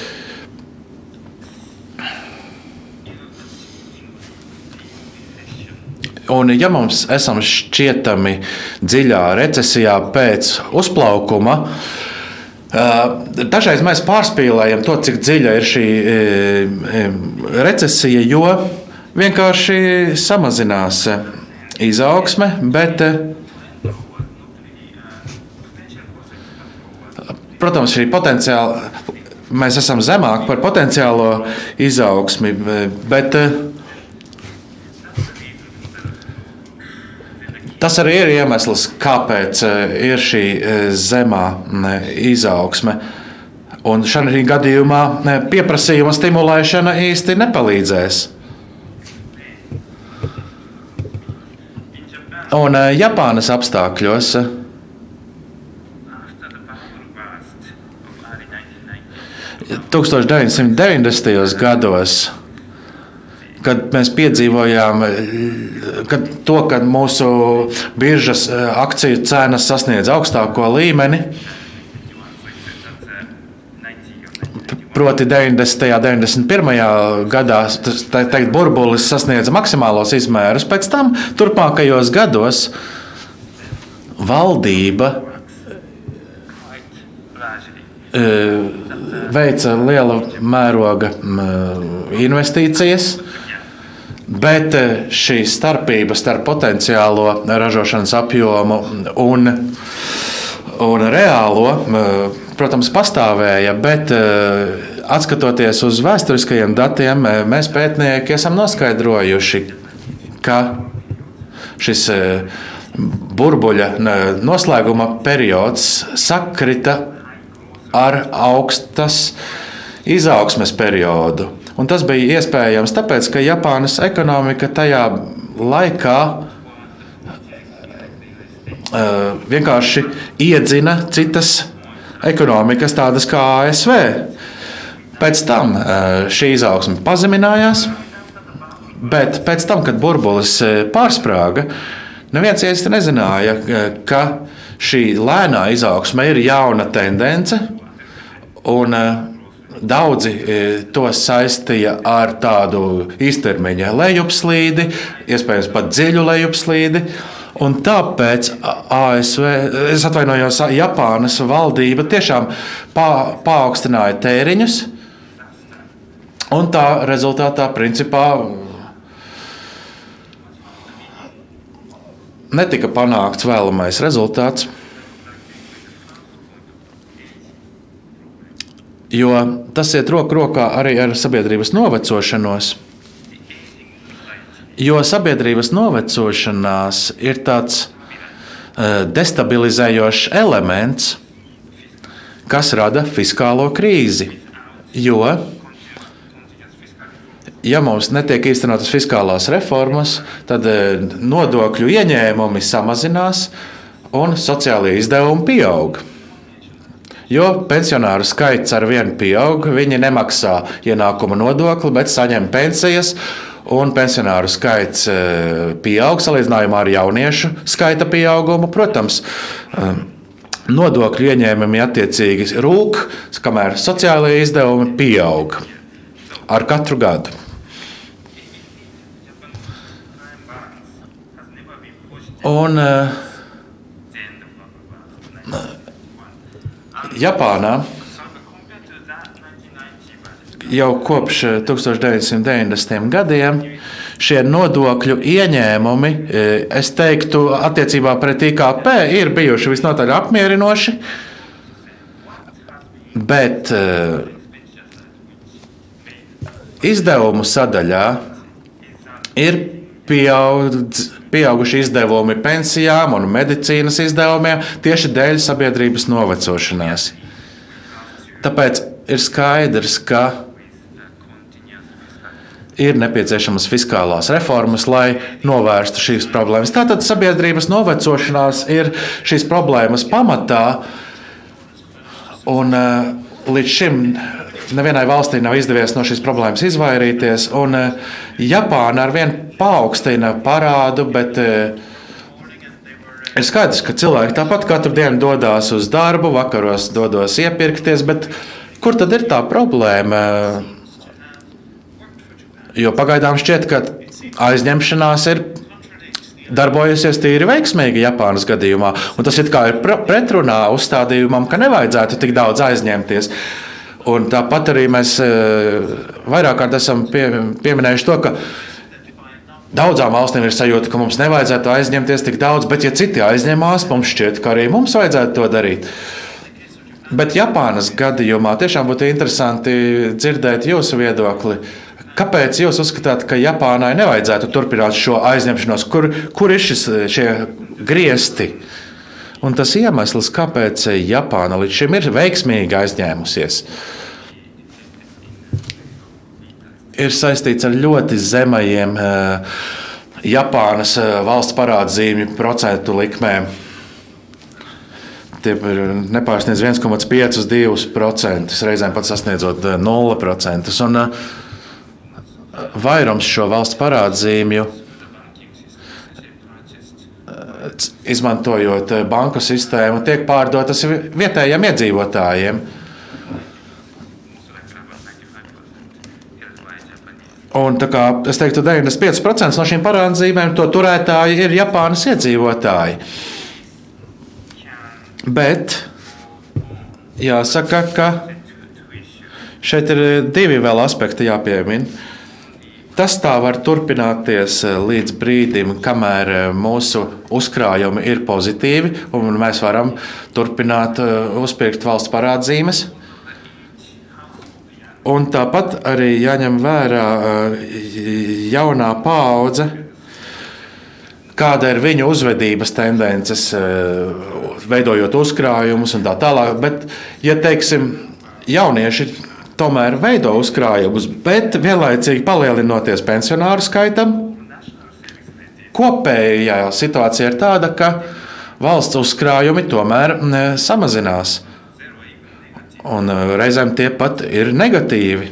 Un ja mums esam šķietami dziļā recesijā pēc uzplaukuma, dažreiz mēs pārspīlējam to, cik dziļa ir šī recesija, jo vienkārši samazinās izaugsme, bet, protams, šī potenciāla, mēs esam zemāk par potenciālo izaugsmi, bet tas arī ir iemesls, kāpēc ir šī zemā izaugsme. Un šajā gadījumā pieprasījuma stimulēšana īsti nepalīdzēs. Un Japānas apstākļos tukstovš deviņsimt deviņdesmitajos gados, kad mēs piedzīvojām kad to, kad mūsu biržas akciju cenas sasniedz augstāko līmeni, proti deviņdesmitajā, deviņdesmit pirmajā gadā teikt, burbulis sasniedza maksimālos izmērus, pēc tam turpmākajos gados valdība veica liela mēroga investīcijas, bet šī starpība starp potenciālo ražošanas apjomu un, un reālo, protams, pastāvēja, bet atskatoties uz vēsturiskajiem datiem, mēs pētnieki esam noskaidrojuši, ka šis burbuļa noslēguma periods sakrita ar augstas izaugsmes periodu. Un tas bija iespējams tāpēc, ka Japānas ekonomika tajā laikā uh, vienkārši iedzina citas ekonomikas, tādas kā A S V. Pēc tam uh, šī izaugsme pazeminājās, bet pēc tam, kad burbulis pārsprāga, neviens īsti nezināja, ka šī lēnā izaugsme ir jauna tendence, un daudzi to saistīja ar tādu īstermiņa lejupslīdi, iespējams pat dziļu lejupslīdi. Un tāpēc A S V, es atvainojos, Japānas valdība tiešām pa, paaugstināja tēriņus, un tā rezultātā principā netika panākts vēlamais rezultāts. jo tas iet roku rokā arī ar sabiedrības novecošanos. Jo sabiedrības novecošanās ir tāds uh, destabilizējošs elements, kas rada fiskālo krīzi. Jo, ja mums netiek īstenotas fiskālās reformas, tad nodokļu ieņēmumi samazinās un sociālie izdevumi pieaug. Jo pensionāru skaits ar vienu pieaug, viņi nemaksā ienākuma nodokli, bet saņem pensijas, un pensionāru skaits pieaug salīdzinājumā ar jauniešu skaita pieaugumu. Protams, nodokļu ieņēmumi attiecīgi rūk, kamēr sociālajie izdevumi pieaug ar katru gadu. Un uh, Japānā jau kopš tūkstoš deviņsimt deviņdesmitiem gadiem šie nodokļu ieņēmumi, es teiktu, attiecībā pret I K P ir bijuši visnotaļ apmierinoši, bet izdevumu sadaļā ir pieaudz, pieauguši izdevumi pensijām un medicīnas izdevumiem tieši dēļ sabiedrības novecošanās. Tāpēc ir skaidrs, ka ir nepieciešamas fiskālās reformas, lai novērstu šīs problēmas. Tātad sabiedrības novecošanās ir šīs problēmas pamatā, un uh, līdz šim nevienai valstī nav izdevies no šīs problēmas izvairīties, un uh, Japāna arvien paaugstina parādu, bet uh, ir skaidrs, ka cilvēki tāpat katru dienu dodas uz darbu, vakaros dodas iepirkties, bet kur tad ir tā problēma? Jo pagaidām šķiet, ka aizņemšanās ir darbojusies tīri veiksmīgi Japānas gadījumā. Un tas it kā ir pretrunā uzstādījumam, ka nevajadzētu tik daudz aizņemties. Un tāpat arī mēs vairāk kārt esam pie, pieminējuši to, ka daudzām valstīm ir sajūta, ka mums nevajadzētu aizņemties tik daudz, bet ja citi aizņemās, mums šķiet, ka arī mums vajadzētu to darīt. Bet Japānas gadījumā tiešām būtu interesanti dzirdēt jūsu viedokli. Kāpēc jūs uzskatāt, ka Japānai nevajadzētu turpināt šo aizņemšanos? Kur, kur ir šis, šie griesti? Un tas iemesls, kāpēc Japāna līdz šim ir veiksmīgi aizņēmusies, ir saistīts ar ļoti zemajiem uh, Japānas uh, valsts parādzīmju procentu likmēm. Tie ir nepārsniedz viens komats pieci uz divi procenti, reizēm pat sasniedzot nulle procenti. Un uh, vairums šo valsts parādzīmju, izmantojot banku sistēmu, tiek pārdotas vietējiem iedzīvotājiem. Un, tā kā, es teiktu, deviņdesmit pieci procenti no šīm parādzīmēm to turētāji ir Japānas iedzīvotāji. Bet jāsaka, ka šeit ir divi vēl aspekti jāpiemina. Tas tā var turpināties līdz brīdim, kamēr mūsu uzkrājumi ir pozitīvi, un mēs varam turpināt uzpirkt valsts parādzīmes. Un tāpat arī jāņem vērā jaunā paudze, kāda ir viņu uzvedības tendences, veidojot uzkrājumus un tā tālāk. Bet, ja teiksim, jaunieši tomēr veido uzkrājumus, bet vienlaicīgi palielinoties pensionāru skaitam, kopējā situācija ir tāda, ka valsts uzkrājumi tomēr samazinās. Un reizēm tie pat ir negatīvi.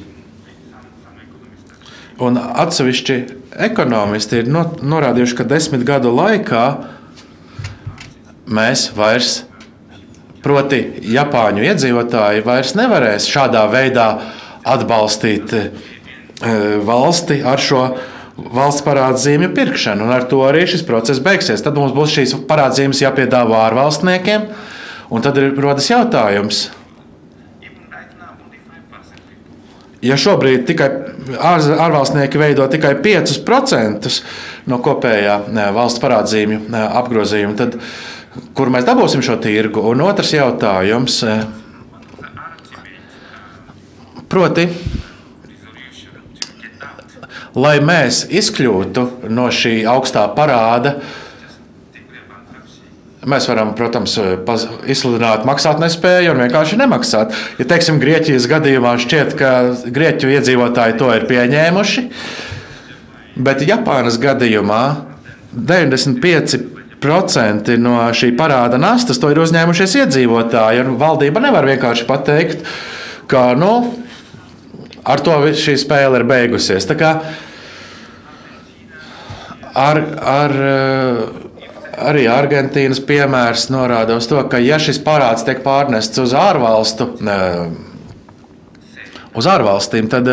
Un atsevišķi ekonomisti ir norādījuši, ka desmit gadu laikā mēs vairs, proti Japāņu iedzīvotāji, vairs nevarēs šādā veidā atbalstīt valsti ar šo valsts parādzīmju pirkšanu. Un ar to arī šis process beigsies. Tad mums būs šīs parādzīmes jāpiedāvā ārvalstniekiem, un tad ir rodas jautājums. Ja šobrīd tikai ār, ārvalstnieki veido tikai pieci procenti no kopējā valsts parādzīmju apgrozījuma, tad kur mēs dabūsim šo tirgu? Un otrs jautājums, Proti, lai mēs izkļūtu no šī augstā parāda, mēs varam, protams, izsludināt maksātnespēju un vienkārši nemaksāt. Ja, teiksim, Grieķijas gadījumā šķiet, ka Grieķu iedzīvotāji to ir pieņēmuši, bet Japānas gadījumā deviņdesmit pieci procenti no šī parāda nastas to ir uzņēmušies iedzīvotāji, un valdība nevar vienkārši pateikt, ka, nu, ar to šī spēle ir beigusies. Tā kā ar, ar, arī Argentīnas piemērs norāda uz to, ka ja šis parāds tiek pārnests uz ārvalstu, uz ārvalstīm, tad,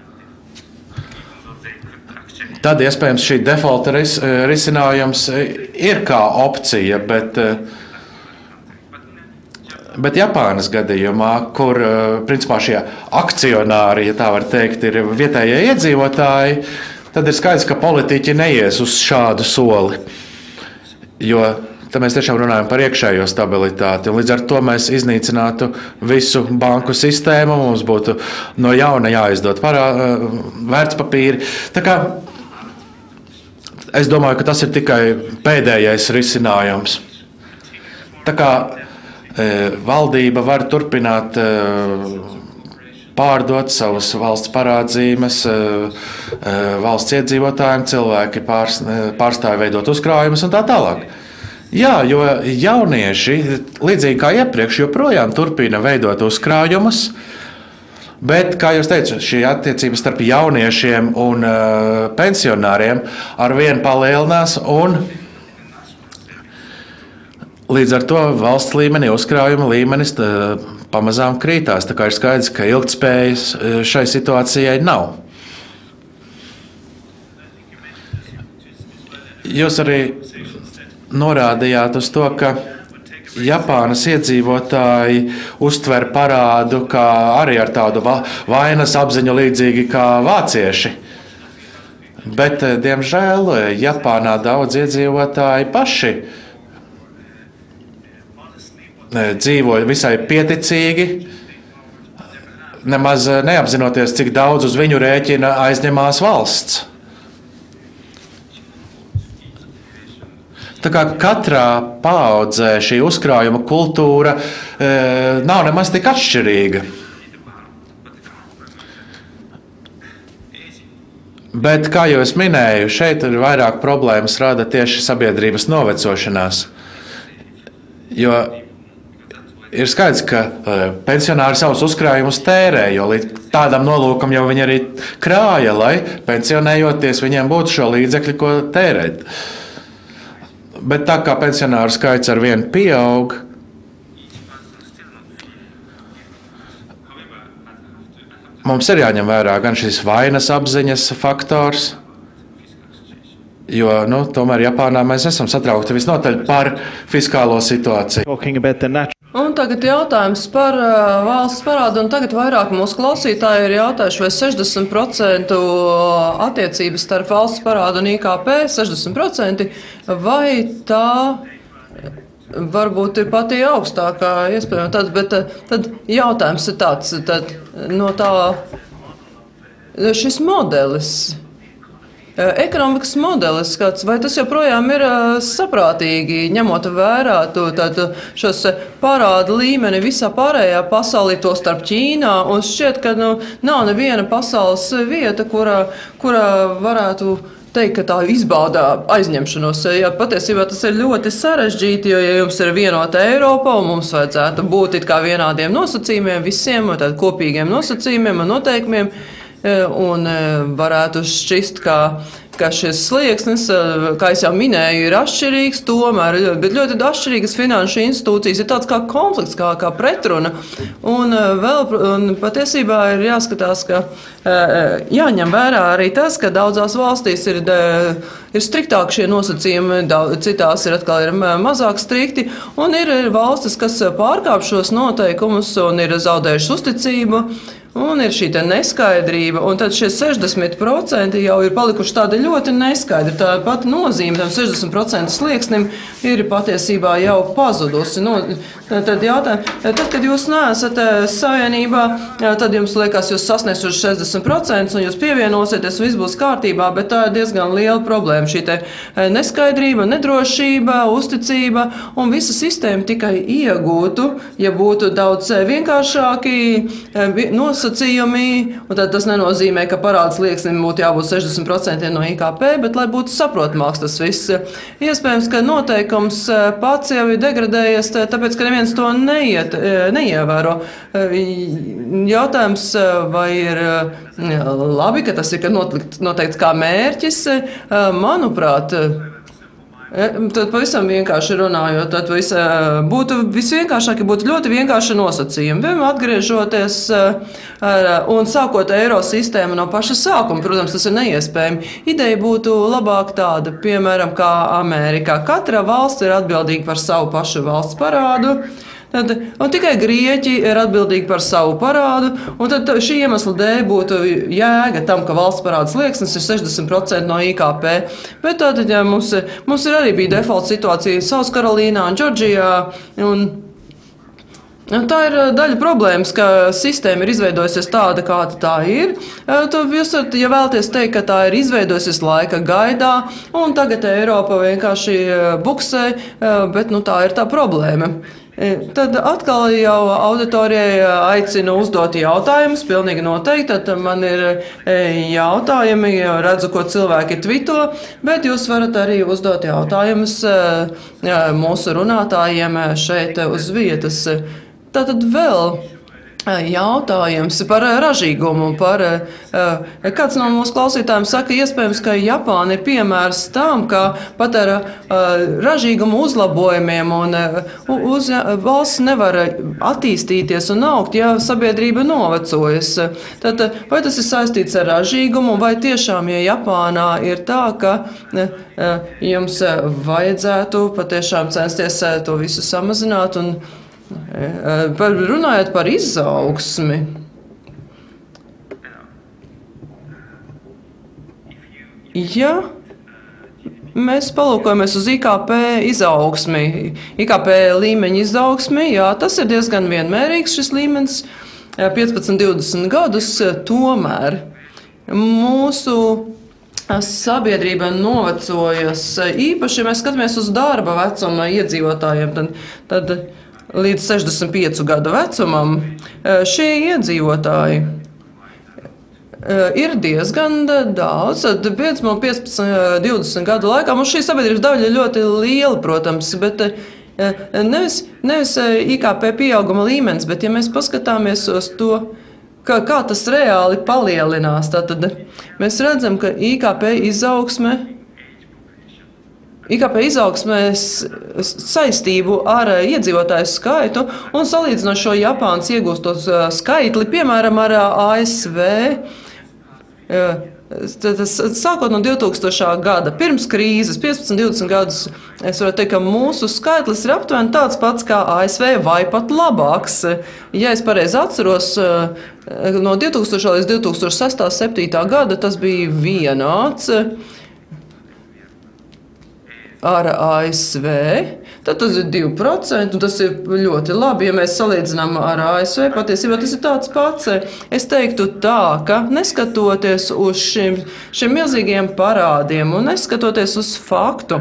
tad iespējams šī defaulta ris, risinājums ir kā opcija, bet, bet Japānas gadījumā, kur principā šie akcionāri, ja tā var teikt, ir vietējie iedzīvotāji, tad ir skaidrs, ka politiķi neies uz šādu soli, jo tad mēs tiešām runājam par iekšējo stabilitāti, un līdz ar to mēs iznīcinātu visu banku sistēmu, mums būtu no jauna jāizdod parā, vērtspapīri. Tā kā es domāju, ka tas ir tikai pēdējais risinājums. Tā kā e, valdība var turpināt e, pārdot savas valsts parādzīmes e, e, valsts iedzīvotājiem, cilvēki pārs, pārstāja veidot uzkrājumus un tā tālāk. Jā, jo jaunieši, līdzīgi kā iepriekš, joprojām turpina veidot uzkrājumus, bet, kā jūs teicat, šī attiecība starp jauniešiem un uh, pensionāriem ar vienu palielinās, un līdz ar to valsts līmenī uzkrājuma līmenis uh, pamazām krītās. Tā kā ir skaidrs, ka ilgtspējas uh, šai situācijai nav. Jūs arī norādījāt uz to, ka Japānas iedzīvotāji uztver parādu kā arī ar tādu vainas apziņu līdzīgi kā vācieši. Bet, diemžēl, Japānā daudz iedzīvotāji paši dzīvoja visai pieticīgi, nemaz neapzinoties, cik daudz uz viņu rēķina aizņemās valsts. Tā kā katrā paaudzē šī uzkrājuma kultūra e, nav nemaz tik atšķirīga. Bet, kā jau es minēju, šeit ir vairāk problēmas rada tieši sabiedrības novecošanās. Jo ir skaidrs, ka e, pensionāri savus uzkrājumus tērē, jo līdz tādam nolūkam jau viņi arī krāja, lai pensionējoties viņiem būtu šo līdzekļu, ko tērēt. Bet tā kā pensionāru skaits ar vienu pieaug, mums ir jāņem vērā gan šis vainas apziņas faktors, jo nu, tomēr Japānā mēs esam satraukti visnotaļ par fiskālo situāciju. Un tagad jautājums par uh, valsts parādu, un tagad vairāk mūsu klausītāji ir jautājuši, vai sešdesmit procenti attiecības starp valsts parādu un I K P, sešdesmit procenti, vai tā varbūt ir pati augstākā iespējama, tad, bet tad jautājums ir tāds, tad no tā šis modelis, ekonomikas modelis, kāds, vai tas joprojām ir saprātīgi, ņemot vērā to, tādu, šos parādu līmeni visā pārējā pasaulē, to starp Ķīnā, un šķiet, ka nu, nav neviena pasaules vieta, kurā, kurā varētu teikt, ka tā izbaudā aizņemšanos. Ja, patiesībā tas ir ļoti sarežģīti, jo ja jums ir vienota Eiropa, un mums vajadzētu būt it kā vienādiem nosacījumiem, visiem tādiem kopīgiem nosacījumiem un noteikumiem, un varētu šķist, ka, ka šis slieksnis, kā es jau minēju, ir atšķirīgs, tomēr, bet ļoti atšķirīgas finanšu institūcijas ir tāds kā konflikts, kā, kā pretruna. Un vēl un patiesībā ir jāskatās, ka jāņem vērā arī tas, ka daudzās valstīs ir, ir striktāk šie nosacījumi, citās ir atkal ir mazāk strikti, un ir, ir valstis, kas pārkāp šos noteikumus un ir zaudējušas uzticību. un ir šī te neskaidrība, un tad šie sešdesmit procenti jau ir palikuši tādi ļoti neskaidri. Tā pati nozīme tam sešdesmit procentu slieksnim ir patiesībā jau pazudusi. Nu, tad jautājums, tad, kad jūs neesat savienībā, tad jums liekas, jūs sasniegsiet sešdesmit procentus un jūs pievienosieties, viss būs kārtībā, bet tā ir diezgan liela problēma. Šī te neskaidrība, nedrošība, uzticība un visa sistēma tikai iegūtu, ja būtu daudz vienkāršāki nosacījumi, un tad tas nenozīmē, ka parāds slieksnim būtu jābūt sešdesmit procenti no I K P, bet lai būtu saprotamāks tas viss. Iespējams, ka noteikums pats jau ir degradējies, tāpēc, ka neviens to neiet, neievēro. Jautājums, vai ir labi, ka tas ir noteikts kā mērķis, manuprāt, tad pavisam vienkārši runājot, tad vis, būtu visvienkāršāk, ja būtu ļoti vienkārši nosacījumi. Vienmēr atgriežoties ar, un sākot eiro sistēmu no paša sākuma, protams, tas ir neiespējami. Ideja būtu labāk tāda, piemēram, kā Amerikā. Katra valsts ir atbildīga par savu pašu valsts parādu. Tad, un tikai Grieķi ir atbildīgi par savu parādu, un tad šī iemesla dēļ būtu jēga tam, ka valsts parāda slieksnis ir sešdesmit procenti no I K P. Bet tātad, ja mums, mums ir arī bija default situācija Sauskarolīnā un Džordžijā, un tā ir daļa problēmas, ka sistēma ir izveidojusies tāda, kāda tā ir. Jūs varat, ja vēlaties teikt, ka tā ir izveidojusies laika gaidā, un tagad Eiropa vienkārši buksē, bet nu, tā ir tā problēma. Tad atkal jau auditorijai aicinu uzdot jautājumus, pilnīgi noteikti. Tad man ir jautājumi, redzu, ko cilvēki tvito, bet jūs varat arī uzdot jautājumus mūsu runātājiem šeit uz vietas. Tātad vēl jautājums par ražīgumu. Par, kāds no mūsu klausītājiem saka, iespējams, ka Japāna ir piemērs tam, ka pat ar ražīgumu uzlabojumiem un uz, valsts nevar attīstīties un augt, ja sabiedrība novecojas. Tad, vai tas ir saistīts ar ražīgumu, vai tiešām, ja Japānā ir tā, ka jums vajadzētu patiešām censties to visu samazināt un Par, runājot par izaugsmi, ja mēs palūkojamies uz I K P izaugsmi, I K P līmeņa izaugsmi, jā, tas ir diezgan vienmērīgs šis līmenis, piecpadsmit divdesmit gadus, tomēr mūsu sabiedrība novecojas. Īpaši, ja mēs skatāmies uz darba vecuma iedzīvotājiem, tad, tad līdz sešdesmit piecu gadu vecumam šie iedzīvotāji ir diezgan daudz. No piecpadsmit, divdesmit gadu laikā mums šī sabiedrības daļa ir ļoti liela, protams, bet nevis, nevis I K P pieauguma līmenis, bet ja mēs paskatāmies uz to, kā, kā tas reāli palielinās, tad mēs redzam, ka I K P izaugsme I K P izaugsmēs saistību ar iedzīvotāju skaitu un salīdzinot šo Japānas iegūstos skaitli, piemēram, ar A S V, sākot no divtūkstošā gada, pirms krīzes, piecpadsmit divdesmit gadus, es varu teikt, ka mūsu skaitlis ir aptuveni tāds pats kā A S V vai pat labāks. Ja es pareizi atceros, no divtūkstošā līdz divtūkstoš sestā septītā gada tas bija vienāds ar A S V, tad tas ir divi procenti, un tas ir ļoti labi, ja mēs salīdzinām ar A S V, patiesībā tas ir tāds pats. Es teiktu tā, ka neskatoties uz šiem, šiem milzīgiem parādiem un neskatoties uz faktu,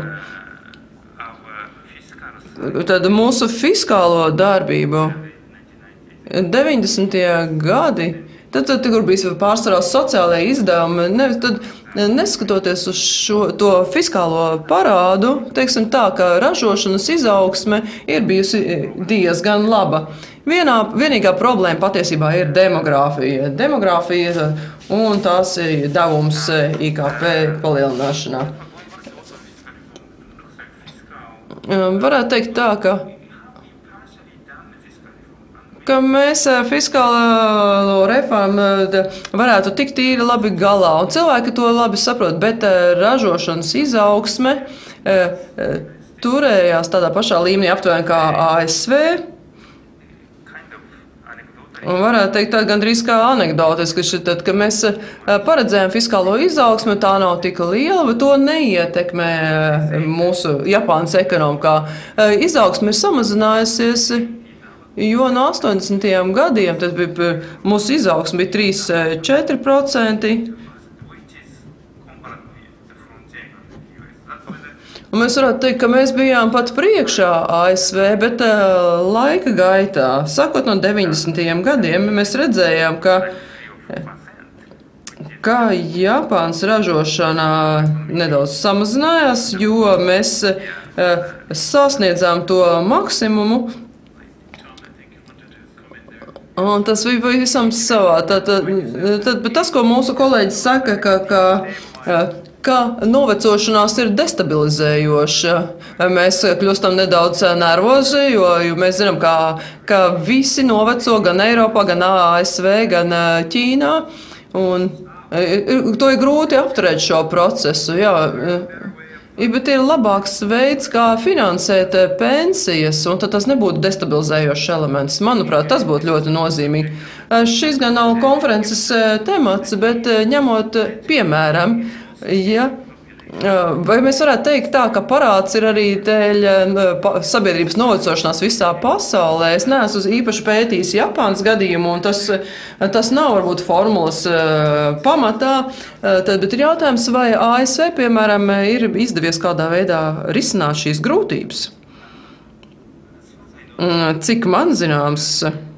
tad mūsu fiskālo darbību deviņdesmitie gadi, tad, tad kur bija pārsvarā sociālajie izdevumi, ne, tad neskatoties uz šo, to fiskālo parādu, teiksim tā, ka ražošanas izaugsme ir bijusi diezgan laba. Vienā, vienīgā problēma patiesībā ir demogrāfija. Demogrāfija un tās ir devums I K P palielināšanā. Varētu teikt tā, ka ka mēs fiskālo reformu varētu tik tīri labi galā, un cilvēki to labi saprot, bet ražošanas izaugsme turējās tādā pašā līmenī aptuveni kā A S V. Un varētu teikt, tā gandrīz kā anekdotiski, ka, tad, kad mēs paredzējām fiskālo izaugsmu, tā nav tik liela, bet to neietekmē mūsu Japānas ekonomikā. Izaugsme ir samazinājusies, jo no astoņdesmitajiem gadiem tad bija, mūsu izaugsme bija trīs līdz četri procenti. Un mēs varētu teikt, ka mēs bijām pat priekšā A S V, bet uh, laika gaitā, sakot no deviņdesmitajiem gadiem, mēs redzējām, ka, ka Japānas ražošana nedaudz samazinājās, jo mēs uh, sasniedzām to maksimumu. Un tas bija pavisam savā. Tad, tad, bet tas, ko mūsu kolēģis saka, ka, ka uh, ka novecošanās ir destabilizējoša. Mēs kļūstam nedaudz nervozi, jo, jo mēs zinām, ka, ka visi noveco gan Eiropā, gan A S V, gan Ķīnā. Un to ir grūti apturēt šo procesu. Jā. Bet ir labāks veids, kā finansēt pensijas, un tad tas nebūtu destabilizējošs elements. Manuprāt, tas būtu ļoti nozīmīgi. Šis gan nav konferences temats, bet ņemot piemēram, ja, vai mēs varētu teikt tā, ka parāds ir arī dēļ sabiedrības novecošanās visā pasaulē? Es neesmu īpaši pētījis Japānas gadījumu, un tas, tas nav varbūt formulas pamatā, tad, bet ir jautājums, vai A S V, piemēram, ir izdevies kādā veidā risināt šīs grūtības? Cik man zināms,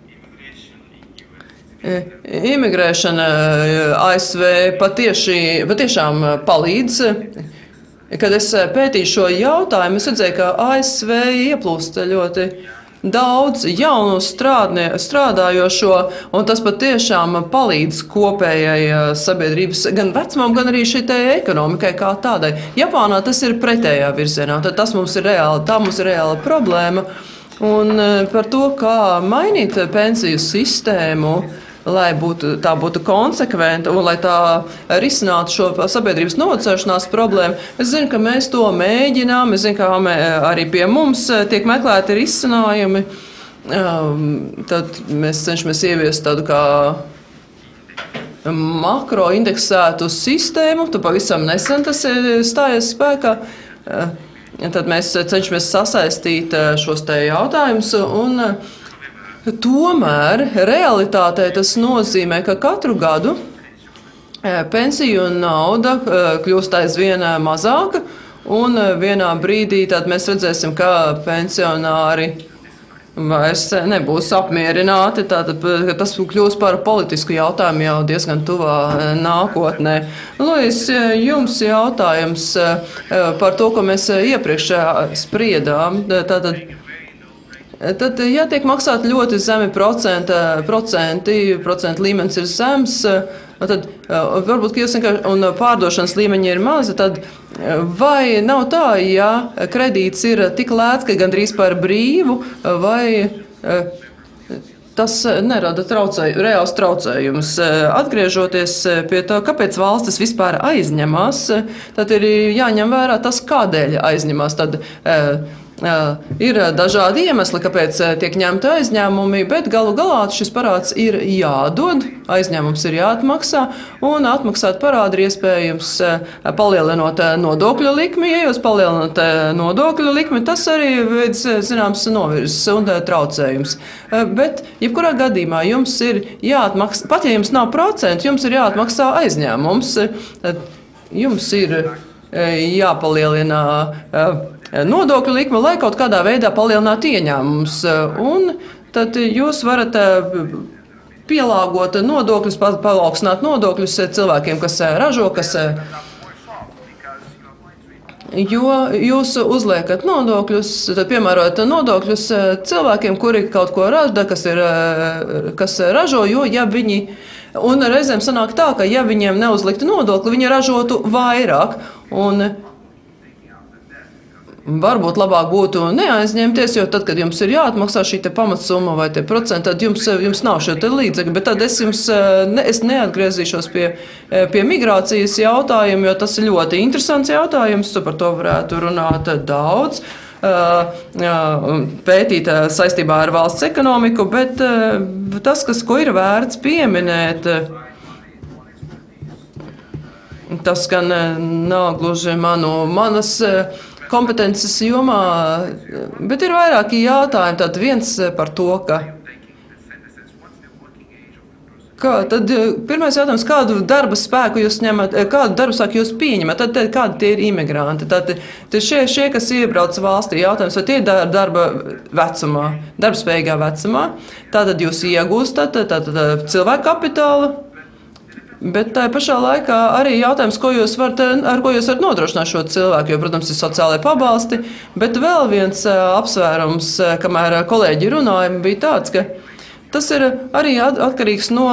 imigrēšana A S V patieši, patiešām palīdz. Kad es pētīju šo jautājumu, es redzēju, ka A S V ieplūst ļoti daudz jaunu strādnie, strādājošo, un tas patiešām palīdz kopējai sabiedrības gan vecumam, gan arī šitai ekonomikai kā tādai. Japānā tas ir pretējā virzienā, tad tas mums ir reāli, tā mums ir reāla problēma. Un par to, kā mainīt pensiju sistēmu, lai būtu, tā būtu konsekventa un lai tā risinātu šo sabiedrības novecošanās problēmu. Es zinu, ka mēs to mēģinām, es zinu, ka arī pie mums tiek meklēti risinājumi. Tad mēs cenšamies ieviest tādu kā makroindeksētu sistēmu, tu pavisam nesen tas stājies spēkā. Tad mēs cenšamies sasaistīt šos te jautājumus un tomēr realitātē tas nozīmē, ka katru gadu pensiju nauda kļūst aizvien mazāka, un vienā brīdī tad mēs redzēsim, ka pensionāri vairs nebūs apmierināti. Tātad, tas kļūs par politisku jautājumu jau diezgan tuvā nākotnē. Luis, jums jautājums par to, ko mēs iepriekš spriedām. Tātad, Tad, ja tiek maksāt ļoti zemi procenta, procenti, procentu līmenis ir zems, tad varbūt, ka jūs vienkārši, un pārdošanas līmeņi ir mazi, tad vai nav tā, ja kredīts ir tik lēts, ka gandrīz par brīvu, vai tas nerada traucēj, reāls traucējumus? Atgriežoties pie tā, kāpēc valstis vispār aizņemās, tad ir jāņem vērā tas, kādēļ aizņemās. Tad, Ir dažādi iemesli, kāpēc tiek ņemti aizņēmumi, bet galu galā šis parāds ir jādod, aizņēmums ir jāatmaksā, un atmaksāt parādu ir iespējams palielinot nodokļu likmi. Ja jūs palielināt nodokļu likmi, tas arī veids zināms novirzes un traucējums. Bet, jebkurā gadījumā, jums ir jāatmaksā, pat ja jums nav procentu, jums ir jāatmaksā aizņēmums, jums ir jāpalielina nodokļu likme, lai kaut kādā veidā palielinātu ieņēmumus. Un tad jūs varat pielāgot nodokļus, paaugstināt nodokļus cilvēkiem, kas ražo, kas. Jo jūs uzliekat nodokļus, tad piemērojat nodokļus cilvēkiem, kuri kaut ko rada, kas, ir, kas ražo, jo ja viņi. Un reizēm sanāk tā, ka ja viņiem neuzliktu nodokli, viņi ražotu vairāk. Un varbūt labāk būtu neaizņemties, jo tad, kad jums ir jāatmaksā šī pamatsumma vai tie procenti, tad jums, jums nav šie līdzekļi. Bet tad es jums ne, es neatgriezīšos pie, pie migrācijas jautājuma, jo tas ir ļoti interesants jautājums, tu par to varētu runāt daudz. pētīt saistībā ar valsts ekonomiku, bet tas, kas, ko ir vērts pieminēt, tas gan nav gluži manu, manas kompetences jomā, bet ir vairāki jautājumi. Tad viens par to, ka Kā, tad pirmais jautājums, kādu darba spēku jūs ņemat, kādu darba spēku jūs pieņemat, tad, tad kādi tie ir imigranti? Tad šie, šie, kas iebrauc valstī, jautājums, vai tie ir darba vecumā, darbspējīgā vecumā, tātad jūs iegūstat tātad cilvēku kapitālu, bet tā pašā laikā arī jautājums, ko jūs varat, ar ko jūs varat nodrošināt šo cilvēku, jo, protams, ir sociālai pabalsti, bet vēl viens apsvērums, kamēr kolēģi runāja, bija tāds, ka tas ir arī atkarīgs no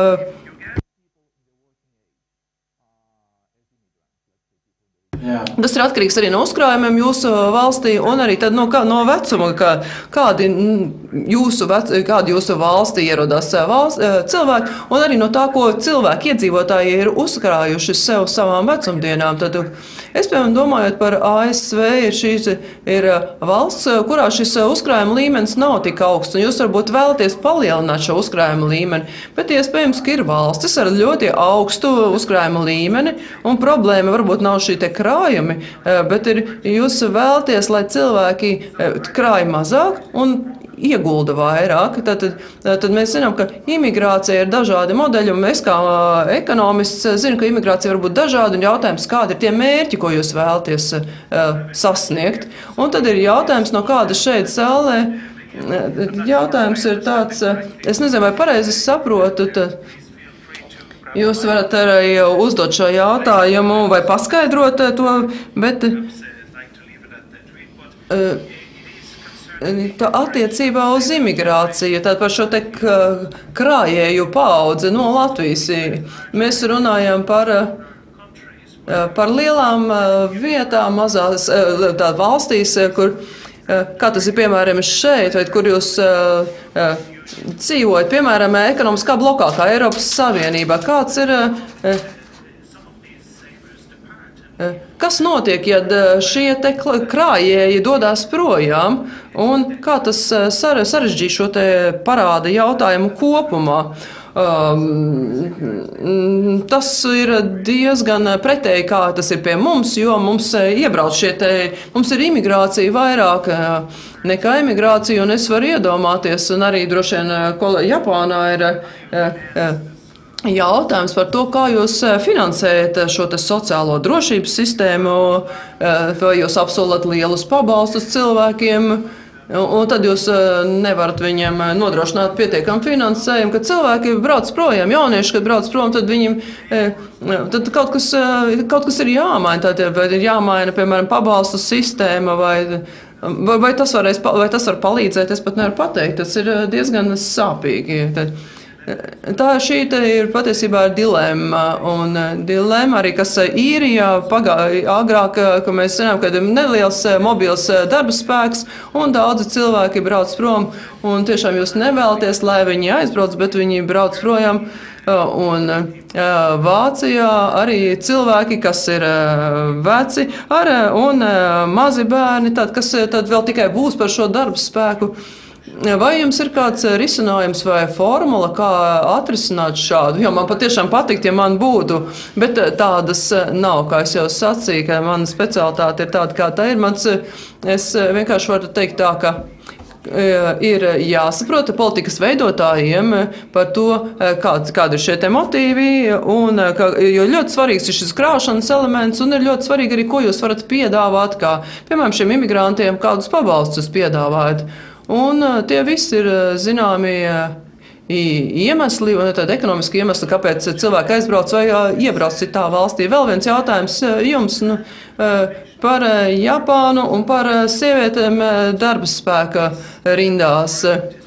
Jā. Tas ir atkarīgs arī no uzkrājumiem jūsu valstī un arī tad no, kā, no vecuma, kā, kādi, jūsu vec, kādi jūsu valstī ierodās valsts, cilvēki un arī no tā, ko cilvēki iedzīvotāji ir uzkrājuši sev savām vecumdienām. Tad es, piemēram, domājot par A S V, ir šīs ir valsts, kurā šis uzkrājuma līmenis nav tik augsts, un jūs varbūt vēlaties palielināt šo uzkrājuma līmeni, bet iespējams, ka ir valstis ar ļoti augstu uzkrājuma līmeni, un problēma varbūt nav šī te krājumi, bet ir, jūs vēlaties, lai cilvēki krāj mazāk un iegulda vairāk. Tad, tad mēs zinām, ka imigrācija ir dažādi modeļi, un es kā ekonomists zinu, ka imigrācija var būt dažāda, un jautājums, kādi ir tie mērķi, ko jūs vēlaties uh, sasniegt. Un tad ir jautājums, no kāda šeit zālē. Jautājums ir tāds, es nezinu, vai pareizi saprotu, tad jūs varat arī uzdot šo jautājumu vai paskaidrot to, bet uh, tā attiecībā uz imigrāciju, tad par šo te krājēju paudzi no Latvijas. Mēs runājam par, par lielām vietām, mazās tā valstīs, kur, kā tas ir piemēram šeit, vai kur jūs dzīvojat, piemēram, ekonomiskā blokā, kā Eiropas Savienībā. Kāds ir Kas notiek, ja šie te krājēji dodas projām, un kā tas sarežģīja šo te parāda jautājumu kopumā? Um, tas ir diezgan pretēji, kā tas ir pie mums, jo mums iebrauc šie te, mums ir imigrācija vairāk nekā imigrācija, un es varu iedomāties, un arī droši vien Japānā ir jautājums par to, kā jūs finansējat šo te sociālo drošības sistēmu, vai jūs apsolat lielus pabalstus cilvēkiem, un tad jūs nevarat viņiem nodrošināt pietiekam finansējumu, kad cilvēki brauc projām, jaunieši, kad brauc prom, tad viņiem tad kaut kas, kaut kas ir jāmaina, tad vai ir jāmaina, piemēram, pabalstu sistēma, vai, vai, vai, tas varēs, vai tas var palīdzēt, es pat nevaru pateikt, tas ir diezgan sāpīgi. Tad, Tā šī ir patiesībā dilemma, un dilemma arī, kas īrijā pagāja agrāk, ka mēs zinām, ka ir neliels mobils darba spēks, un daudzi cilvēki brauc prom, un tiešām jūs nevēlaties, lai viņi aizbrauc, bet viņi brauc projām, un Vācijā arī cilvēki, kas ir veci ar, un mazi bērni, tad, kas tad vēl tikai būs par šo darba spēku. Vai jums ir kāds risinājums vai formula, kā atrisināt šādu? Jo man patiešām patikt, ja man būtu, bet tādas nav, kā es jau sacīju, ka mana specialitāte ir tāda, kā tā ir. Mans, es vienkārši varu teikt tā, ka ir jāsaprota politikas veidotājiem par to, kādi, kādi ir šie te motīvi, un, ka, jo ļoti svarīgs ir šis krāšanas elements, un ir ļoti svarīgi arī, ko jūs varat piedāvāt, kā, piemēram, šiem imigrantiem, kādus pabalstus piedāvājat. Un tie visi ir zināmi iemesli, un tādi ekonomiski iemesli, kāpēc cilvēki aizbrauc vai iebrauc citā valstī. Vēl viens jautājums jums nu, par Japānu un par sievietēm darba spēka rindās.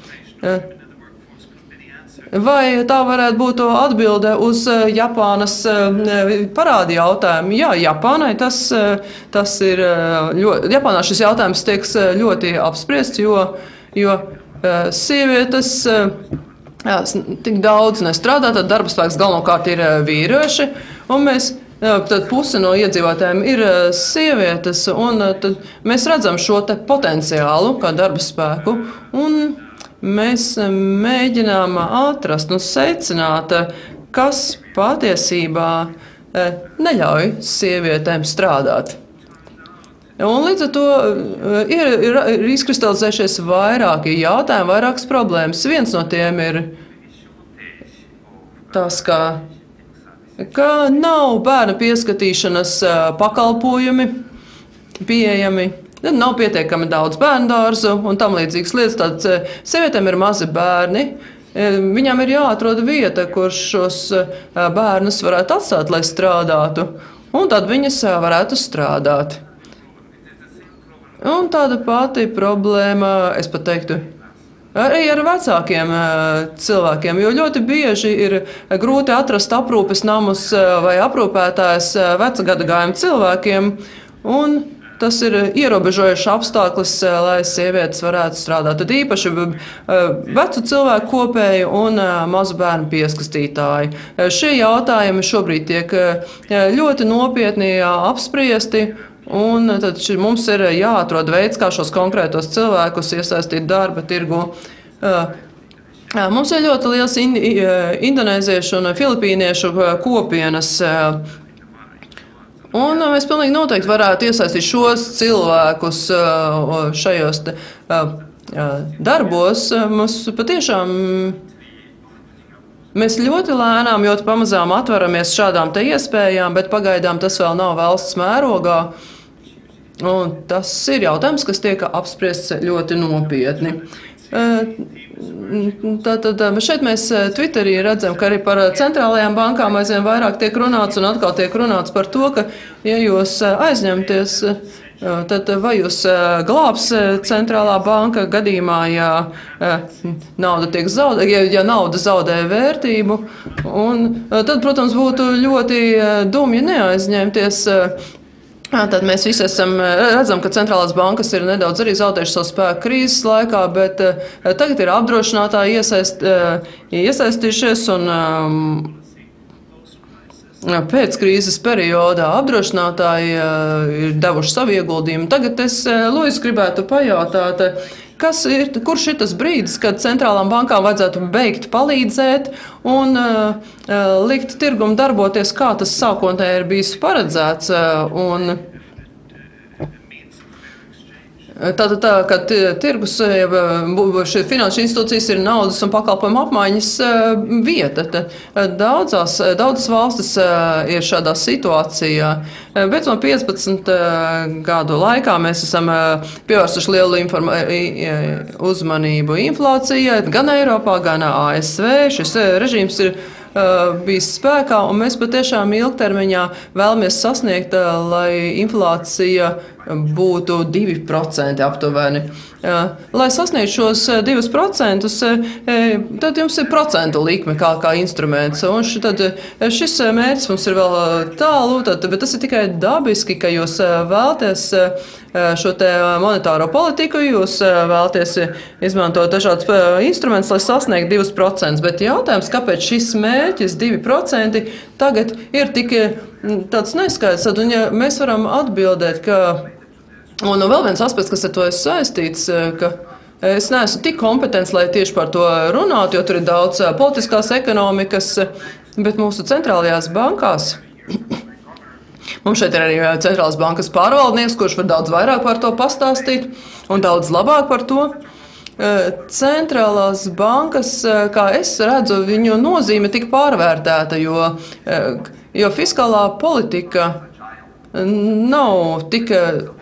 Vai tā varētu būt atbilde uz Japānas parādi jautājumu? Jā, Japānai tas, tas ir ļoti, Japānā šis jautājums tiek ļoti apspriests, jo, jo sievietes jā, tik daudz nestrādā, tad darba spēks galvenokārt ir vīrieši, un mēs tad puse no iedzīvotājiem ir sievietes, un tad mēs redzam šo te potenciālu kā darba spēku, un mēs mēģinām atrast un secināt, kas patiesībā neļauj sievietēm strādāt. Un līdz ar to ir, ir, ir izkristalizējušies vairāki jautājumi, vairākas problēmas. Viens no tiem ir tas, ka, ka nav bērna pieskatīšanas pakalpojumi pieejami, nav pietiekami daudz bērndārzu un tam līdzīgas lietas. Tad sievietēm ir mazi bērni. Viņām ir jāatrod vieta, kur šos bērnus varētu atstāt, lai strādātu, un tad viņas varētu strādāt. Un tāda pati problēma, es pat teiktu, arī ar vecākiem cilvēkiem, jo ļoti bieži ir grūti atrast aprūpes namus vai aprūpētājs veca gadagājuma cilvēkiem, un tas ir ierobežojošs apstākļus, lai sievietes varētu strādāt. Tad īpaši vecu cilvēku kopēju un mazu bērnu pieskastītāji. Šie jautājumi šobrīd tiek ļoti nopietni apspriesti, un tad mums ir jāatrod veids, kā šos konkrētos cilvēkus iesaistīt darba tirgu. Mums ir ļoti liels indonēziešu un filipīniešu kopienas. Un mēs pilnīgi noteikti varētu iesaistīt šos cilvēkus šajos darbos. Mums patiešām mēs ļoti lēnām, ļoti pamazām atveramies šādām te iespējām, bet pagaidām tas vēl nav valsts mērogā. Un tas ir jautājums, kas tiek apspriests ļoti nopietni. Tātad šeit mēs Twitterī redzam, ka arī par centrālajām bankām aizvien vairāk tiek runāts, un atkal tiek runāts par to, ka, ja jūs aizņemties, tad vai jūs glābs centrālā banka gadījumā, ja nauda tiek zaudē, ja, ja nauda zaudē vērtību, un tad, protams, būtu ļoti dumji neaizņemties. Tad mēs visi esam, redzam, ka centrālās bankas ir nedaudz arī zaudējuši savu spēku krīzes laikā, bet tagad ir apdrošinātāji iesaist, iesaistījušies un pēc krīzes periodā apdrošinātāji ir devuši savu ieguldījumu. Tagad es, Luis, gribētu pajautāt, kas ir, kurš ir tas brīdis, kad centrālām bankām vajadzētu beigt palīdzēt un uh, likt tirgumu darboties, kā tas sākotnēji ir bijis paredzēts. Un, Tātad tā, ka tirgus, šī finanšu institūcijas ir naudas un pakalpojumu apmaiņas vieta. Daudzās, daudzas valstis ir šādā situācijā. Bet no piecpadsmit gadu laikā mēs esam pievērsuši lielu informa- uzmanību inflācijai, gan Eiropā, gan A S V. Šis režīms ir bijis spēkā, un mēs patiešām ilgtermiņā vēlamies sasniegt, lai inflācija būtu divi procenti aptuveni. Lai sasniegtu šos divus procentus, tad jums ir procentu likme kā, kā instruments. Un š, tad, šis mērķis mums ir vēl tālu, tad, bet tas ir tikai dabiski, ka jūs vēlaties šo te monetāro politiku, jūs vēlaties izmantot dažādus instrumentus, lai sasniegtu divus procentus. Bet jautājums, kāpēc šis mērķis divi procenti tagad ir tik tāds neskaidrs, un ja mēs varam atbildēt, ka un vēl viens aspekts, kas ar to ir saistīts, ka es neesmu tik kompetents, lai tieši par to runātu, jo tur ir daudz politiskās ekonomikas, bet mūsu centrālajās bankās, mums šeit ir arī centrālās bankas pārvaldnieks, kurš var daudz vairāk par to pastāstīt un daudz labāk par to. Centrālās bankas, kā es redzu, viņu nozīme tik pārvērtēta, jo, jo fiskālā politika nav tik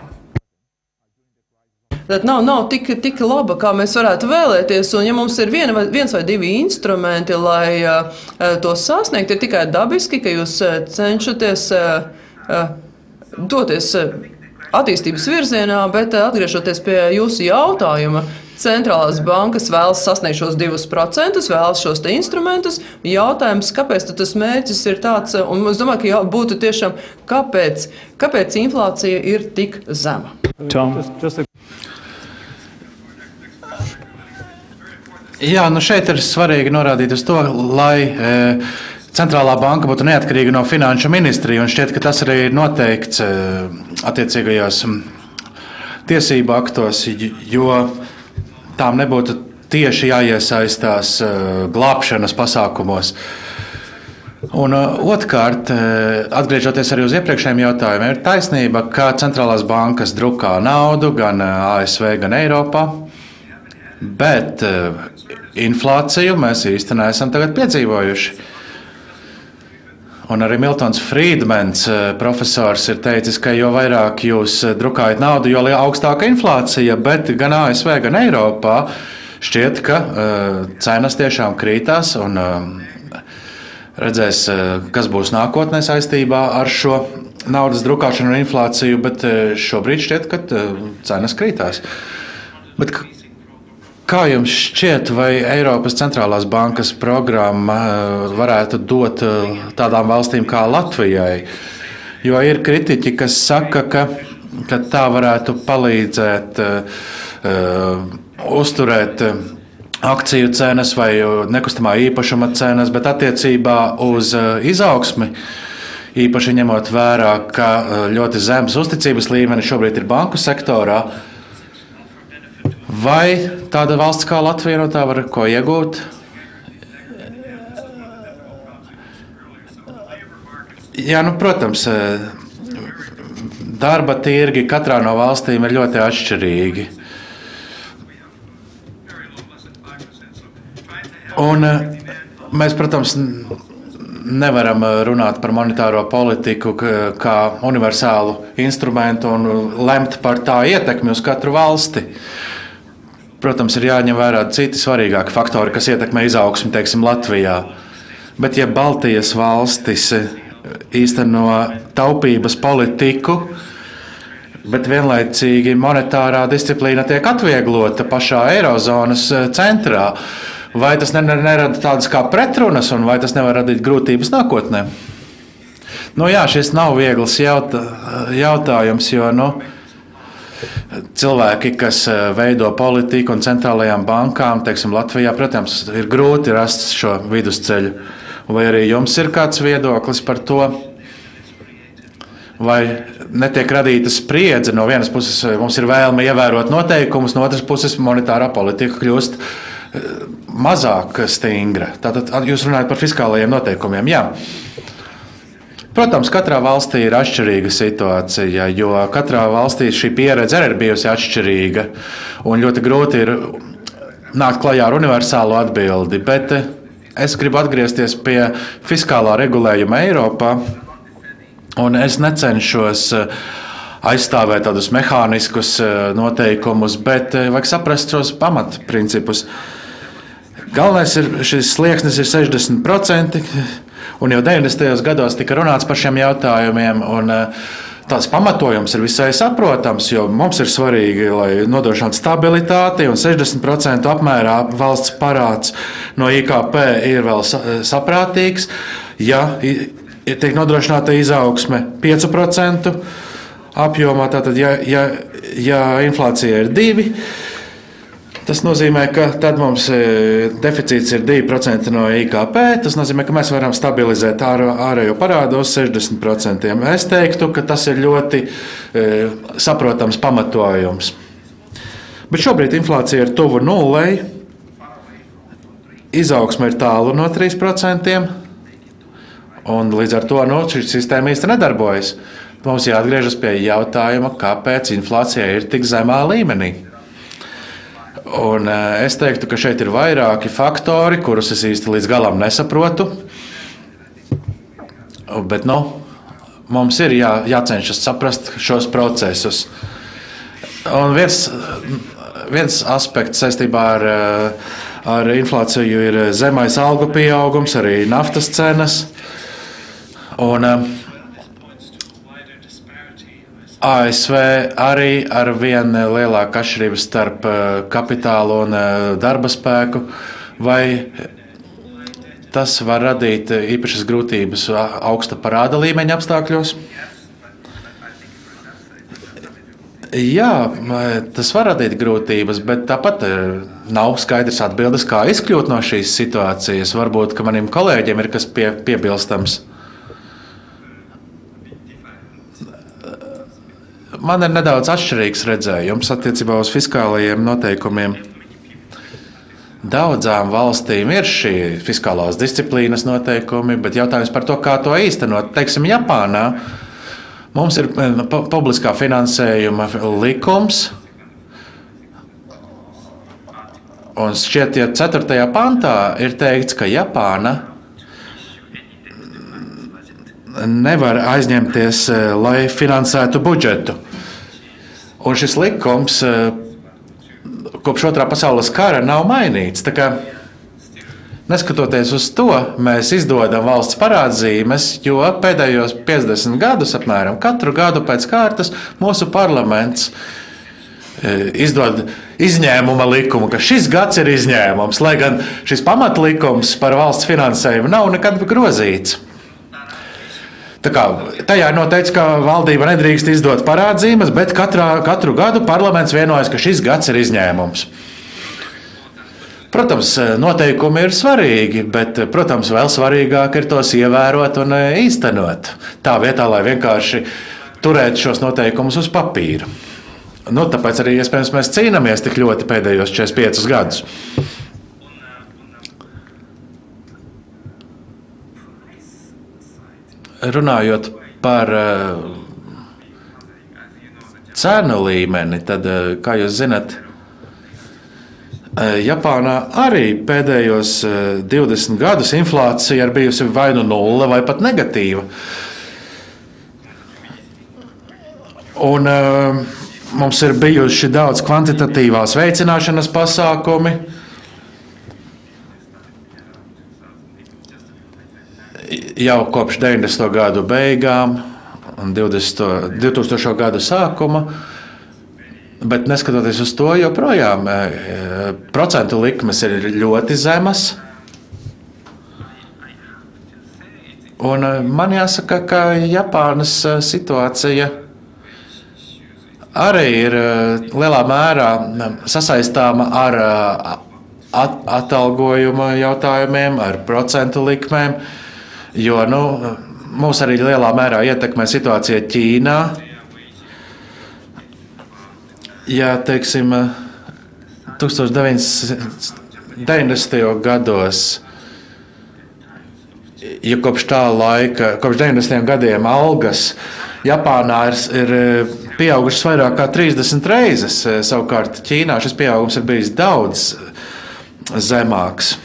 Tad nav, nav tik, tik laba, kā mēs varētu vēlēties. Un, ja mums ir viena vai, viens vai divi instrumenti, lai uh, to sasniegt, ir tikai dabiski, ka jūs uh, cenšaties uh, uh, doties uh, attīstības virzienā, bet uh, atgriežoties pie jūsu jautājuma, centrālās bankas vēlas sasniegt šos divus procentus, vēlas šos te instrumentus. Jautājums, kāpēc tas mērķis ir tāds, un es domāju, ka jā, būtu tiešām, kāpēc, kāpēc inflācija ir tik zema. Tom. Jā, nu šeit ir svarīgi norādīt uz to, lai e, centrālā banka būtu neatkarīga no finanšu ministrija, un šķiet, ka tas arī ir noteikts attiecīgajos tiesību aktos, jo tām nebūtu tieši jāiesaistās glābšanas pasākumos. Un otrkārt, atgriežoties arī uz iepriekšējiem jautājumiem, ir taisnība, ka centrālās bankas drukā naudu gan A S V, gan Eiropā, bet inflāciju mēs īsti neesam tagad piedzīvojuši. Un arī Miltons Friedmans, profesors, ir teicis, ka jo vairāk jūs drukājat naudu, jo augstāka inflācija, bet gan A S V, gan Eiropā šķiet, ka cenas tiešām krītās un redzēs, kas būs nākotnē saistībā ar šo naudas drukāšanu un inflāciju, bet šobrīd šķiet, ka cenas krītās. Bet kā jums šķiet, vai Eiropas centrālās bankas programma varētu dot tādām valstīm kā Latvijai? Jo ir kritiķi, kas saka, ka, ka tā varētu palīdzēt uh, uzturēt akciju cenas vai nekustamā īpašuma cenas, bet attiecībā uz izaugsmi, īpaši ņemot vērā, ka ļoti zems uzticības līmenis šobrīd ir banku sektorā, vai tāda valsts kā Latvija no tā var ko iegūt? Jā, nu, protams, darba tirgi katrā no valstīm ir ļoti atšķirīgi. Un mēs, protams, nevaram runāt par monetāro politiku kā universālu instrumentu un lemt par tā ietekmi uz katru valsti. Protams, ir jāņem vērā citi svarīgāki faktori, kas ietekmē izaugsmi, teiksim, Latvijā. Bet ja Baltijas valstis īsteno taupības politiku, bet vienlaicīgi monetārā disciplīna tiek atvieglota pašā Eirozonas centrā, vai tas nerada tādas kā pretrunas, un vai tas nevar radīt grūtības nākotnē? Nu jā, šis nav viegls jautā, jautājums, jo nu, cilvēki, kas veido politiku un centrālajām bankām, teiksim, Latvijā, protams, ir grūti rast šo vidusceļu. Vai arī jums ir kāds viedoklis par to? Vai netiek radīta spriedze? No vienas puses mums ir vēlme ievērot noteikumus, no otras puses monetārā politika kļūst mazāk stingra. Tātad jūs runājat par fiskālajiem noteikumiem. Jā. Protams, katrā valstī ir atšķirīga situācija, jo katrā valstī šī pieredze arī ir bijusi atšķirīga, un ļoti grūti ir nākt klajā ar universālu atbildi. Bet es gribu atgriezties pie fiskālā regulējuma Eiropā, un es necenšos aizstāvēt tādus mehāniskus noteikumus, bet vajag saprast šos pamatprincipus. Galvenais ir šis slieksnis ir sešdesmit procenti, un jau deviņdesmitajos gados tika runāts par šiem jautājumiem, un tās pamatojums ir visai saprotams, jo mums ir svarīgi, lai nodrošinātu stabilitāti, un sešdesmit procentu apmērā valsts parāds no I K P ir vēl saprātīgs, ja tiek nodrošināta izaugsme pieci procenti apjomā, tātad ja, ja, ja inflācija ir divi procenti, tas nozīmē, ka tad mums deficīts ir divi procenti no I K P. Tas nozīmē, ka mēs varam stabilizēt ārējo parādu uz sešdesmit procentiem. Es teiktu, ka tas ir ļoti e, saprotams pamatojums. Bet šobrīd inflācija ir tuvu nulei, izaugsme ir tālu no trīs procentiem, un līdz ar to nu, šī sistēma īsti nedarbojas. Mums jāatgriežas pie jautājuma, kāpēc inflācija ir tik zemā līmenī. Un es teiktu, ka šeit ir vairāki faktori, kurus es īsti līdz galam nesaprotu. Bet nu, mums ir jā, jācenšas saprast šos procesus. Un viens, viens aspekts saistībā ar, ar inflāciju ir zemais algu pieaugums, arī naftas cenas. Un A S V arī ar vien lielāku atšķirību starp kapitālu un darba spēku. Vai tas var radīt īpašas grūtības augsta parāda līmeņa apstākļos? Jā, tas var radīt grūtības, bet tāpat nav skaidrs atbildes, kā izkļūt no šīs situācijas. Varbūt, ka maniem kolēģiem ir kas pie, piebilstams. Man ir nedaudz atšķirīgs redzējums attiecībā uz fiskālajiem noteikumiem. Daudzām valstīm ir šī fiskālās disciplīnas noteikumi, bet jautājums par to, kā to īstenot. Teiksim, Japānā mums ir publiskā finansējuma likums, un šķiet, ja ceturtajā pantā ir teikts, ka Japāna nevar aizņemties, lai finansētu budžetu. Un šis likums kopš otrā pasaules kara nav mainīts. Tā kā, neskatoties uz to, mēs izdodam valsts parādzīmes, jo pēdējos piecdesmit gadus, apmēram katru gadu pēc kārtas, mūsu parlaments izdod izņēmuma likumu, ka šis gads ir izņēmums, lai gan šis pamatlikums par valsts finansējumu nav nekad grozīts. Tā kā, tajā ir noteikts, ka valdība nedrīkst izdot parādzīmes, bet katrā, katru gadu parlaments vienojas, ka šis gads ir izņēmums. Protams, noteikumi ir svarīgi, bet, protams, vēl svarīgāk ir tos ievērot un īstenot. Tā vietā, lai vienkārši turētu šos noteikumus uz papīra. Nu, tāpēc arī, iespējams, mēs cīnāmies tik ļoti pēdējos četrdesmit piecus gadus. Runājot par cenu līmeni, tad, kā jūs zinat, Japānā arī pēdējos divdesmit gadus inflācija ir bijusi vai nu nulle vai pat negatīva. Un mums ir bijuši daudz kvantitatīvās veicināšanas pasākumi. Jau kopš deviņdesmito gadu beigām un divtūkstošo gadu sākuma, bet neskatoties uz to, joprojām procentu likmes ir ļoti zemas. Un man jāsaka, ka Japānas situācija arī ir lielā mērā sasaistāma ar atalgojuma jautājumiem, ar procentu likmēm. Jo nu, mūs arī lielā mērā ietekmē situācija Ķīnā. Ja, teiksim, tukstovš deviņsimt deviņdesmitajos gados, ja kopš tā laika, kopš deviņdesmitajiem gadiem algas Japānā ir, ir pieaugušas vairāk kā trīsdesmit reizes, savukārt Ķīnā šis pieaugums ir bijis daudz zemāks.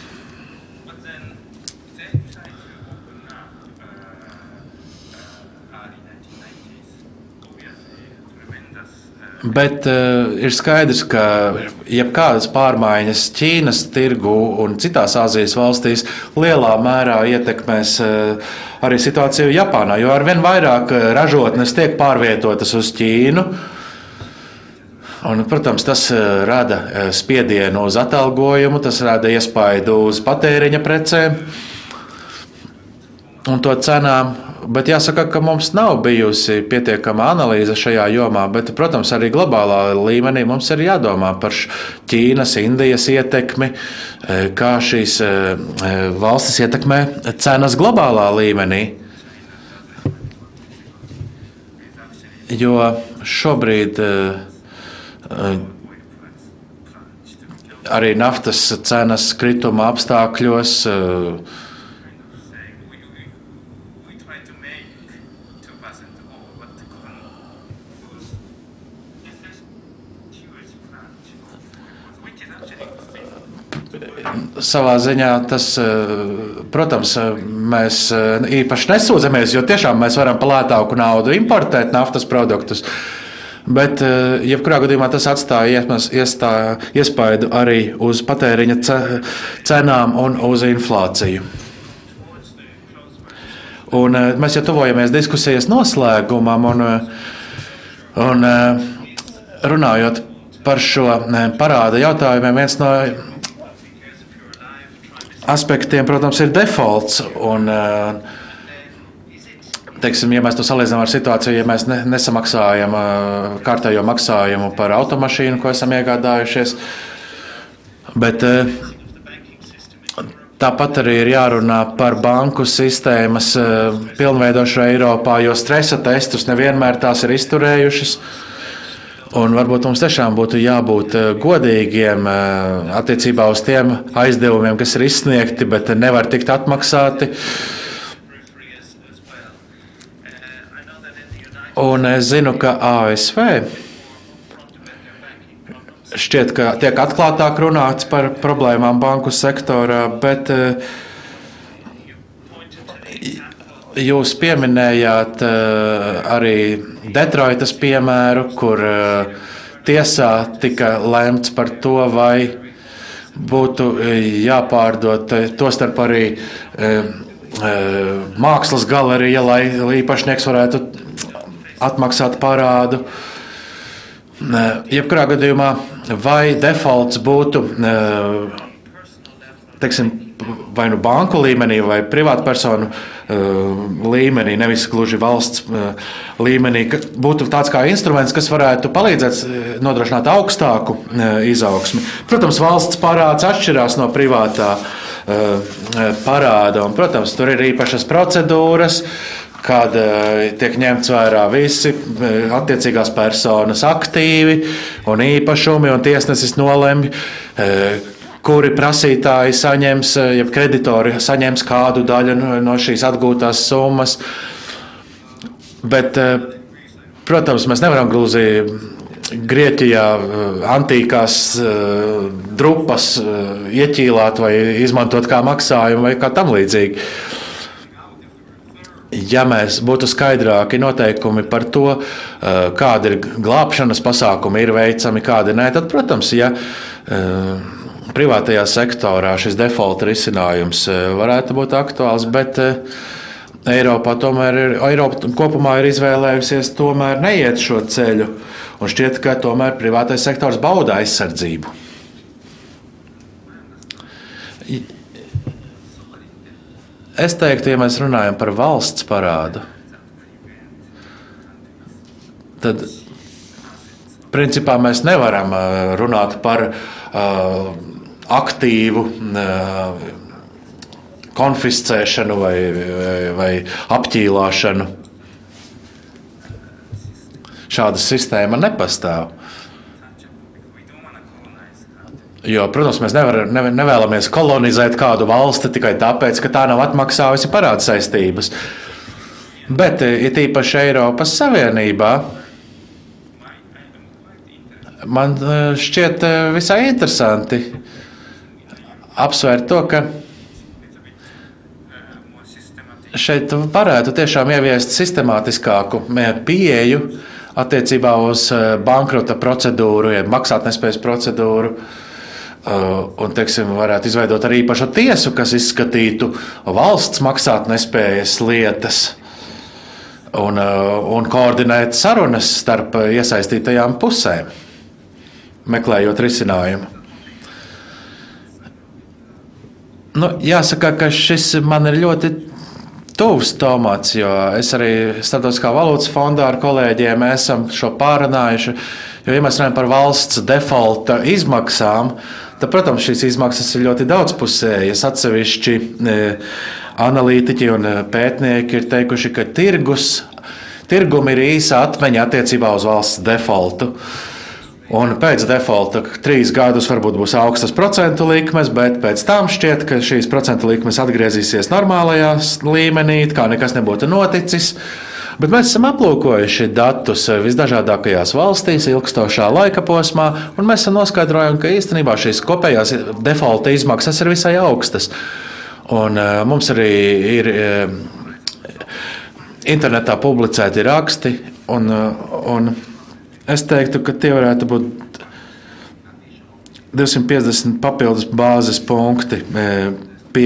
Bet uh, ir skaidrs, ka jebkādas pārmaiņas Ķīnas tirgu un citās Āzijas valstīs lielā mērā ietekmēs uh, arī situāciju Japānā, jo arvien vairāk ražotnes tiek pārvietotas uz Ķīnu. Un, protams, tas uh, rada spiedienu uz atalgojumu, tas rada iespaidu uz patēriņa precēm un to cenām. Bet jāsaka, ka mums nav bijusi pietiekama analīze šajā jomā, bet, protams, arī globālā līmenī mums ir jādomā par Ķīnas, Indijas ietekmi, kā šīs valstis ietekmē cenas globālā līmenī. Jo šobrīd arī naftas cenas krituma apstākļos savā ziņā tas, protams, mēs īpaši nesūdzamies, jo tiešām mēs varam par lētāku naudu importēt naftas produktus, bet jebkurā gadījumā tas atstāja iespaidu arī uz patēriņa cenām un uz inflāciju. Un mēs jau tuvojamies diskusijas noslēgumam un, un runājot par šo parāda jautājumiem, viens no aspektiem, protams, ir defaults. Un, teiksim, ja mēs to salīdzinām ar situāciju, ja mēs ne, nesamaksājam kārtējo maksājumu par automašīnu, ko esam iegādājušies, bet tāpat arī ir jārunā par banku sistēmas pilnveidošanu Eiropā, jo stresa testus nevienmēr tās ir izturējušas. Un varbūt mums tiešām būtu jābūt godīgiem attiecībā uz tiem aizdevumiem, kas ir izsniegti, bet nevar tikt atmaksāti. Un es zinu, ka A S V šķiet, ka tiek atklātāk runāts par problēmām banku sektorā, bet jūs pieminējāt arī Detroitas piemēru, kur tiesā tika lemts par to, vai būtu jāpārdod tostarp arī mākslas galerija, lai īpašnieks varētu atmaksāt parādu. Jebkurā gadījumā, vai defaults būtu, teiksim, vai nu banku līmenī, vai privātpersonu līmenī, nevis gluži valsts līmenī, būtu tāds kā instruments, kas varētu palīdzēt nodrošināt augstāku izaugsmi. Protams, valsts parāds atšķirās no privātā parāda, un, protams, tur ir īpašas procedūras, kad tiek ņemts vērā visi attiecīgās personas aktīvi un īpašumi, un tiesnesis nolemj, kuri prasītāji saņems, jeb kreditori saņems kādu daļu no šīs atgūtās summas. Bet, protams, mēs nevaram gluži Grieķijā antīkās drupas ieķīlāt vai izmantot kā maksājumu vai kā tam līdzīgi. Ja mēs būtu skaidrāki noteikumi par to, kādi ir glābšanas pasākumi, ir veicami, kādi nē, tad, protams, ja privātajā sektorā šis default risinājums varētu būt aktuāls, bet Eiropā tomēr ir, Eiropa kopumā ir izvēlējusies tomēr neiet šo ceļu, un šķiet, ka tomēr privātais sektors bauda aizsardzību. Es teiktu, ja mēs runājam par valsts parādu, tad principā mēs nevaram runāt par uh, aktīvu uh, konfiscēšanu vai, vai, vai apķīlāšanu. Šāda sistēma nepastāv. Jo, protams, mēs nevar, ne, nevēlamies kolonizēt kādu valsti tikai tāpēc, ka tā nav atmaksājusi parādu saistības. Bet it īpaši Eiropas Savienībā man šķiet visai interesanti apsvērt to, ka šeit varētu tiešām ieviest sistemātiskāku pieeju attiecībā uz bankrota procedūru, ja maksātnespējas procedūru. Un, teiksim, varētu izveidot arī īpašu tiesu, kas izskatītu valsts maksātnespējas lietas un, un koordinēt sarunas starp iesaistītajām pusēm, meklējot risinājumu. Nu, jāsaka, ka šis man ir ļoti tuvs tomats, jo es arī Starptautiskā valūtas fondā ar kolēģiem esam šo pārunājuši, jo, ja mēs runājam par valsts defaulta izmaksām, tad, protams, šīs izmaksas ir ļoti daudzpusējas. Atsevišķi analītiķi un pētnieki ir teikuši, ka tirgus, tirgumi ir īsa atmiņa attiecībā uz valsts defaultu. Un pēc defaulta trīs gadus varbūt būs augstas procentu likmes, bet pēc tam šķiet, ka šīs procentu likmes atgriezīsies normālajā līmenī, kā nekas nebūtu noticis. Bet mēs esam aplūkojuši datus visdažādākajās valstīs ilgstošā laika posmā, un mēs esam noskaidrojuši, ka īstenībā šīs kopējās defaulta izmaksas ir visai augstas. Un mums arī ir internetā publicēti raksti, un, un es teiktu, ka tie varētu būt divsimt piecdesmit papildus bāzes punkti pie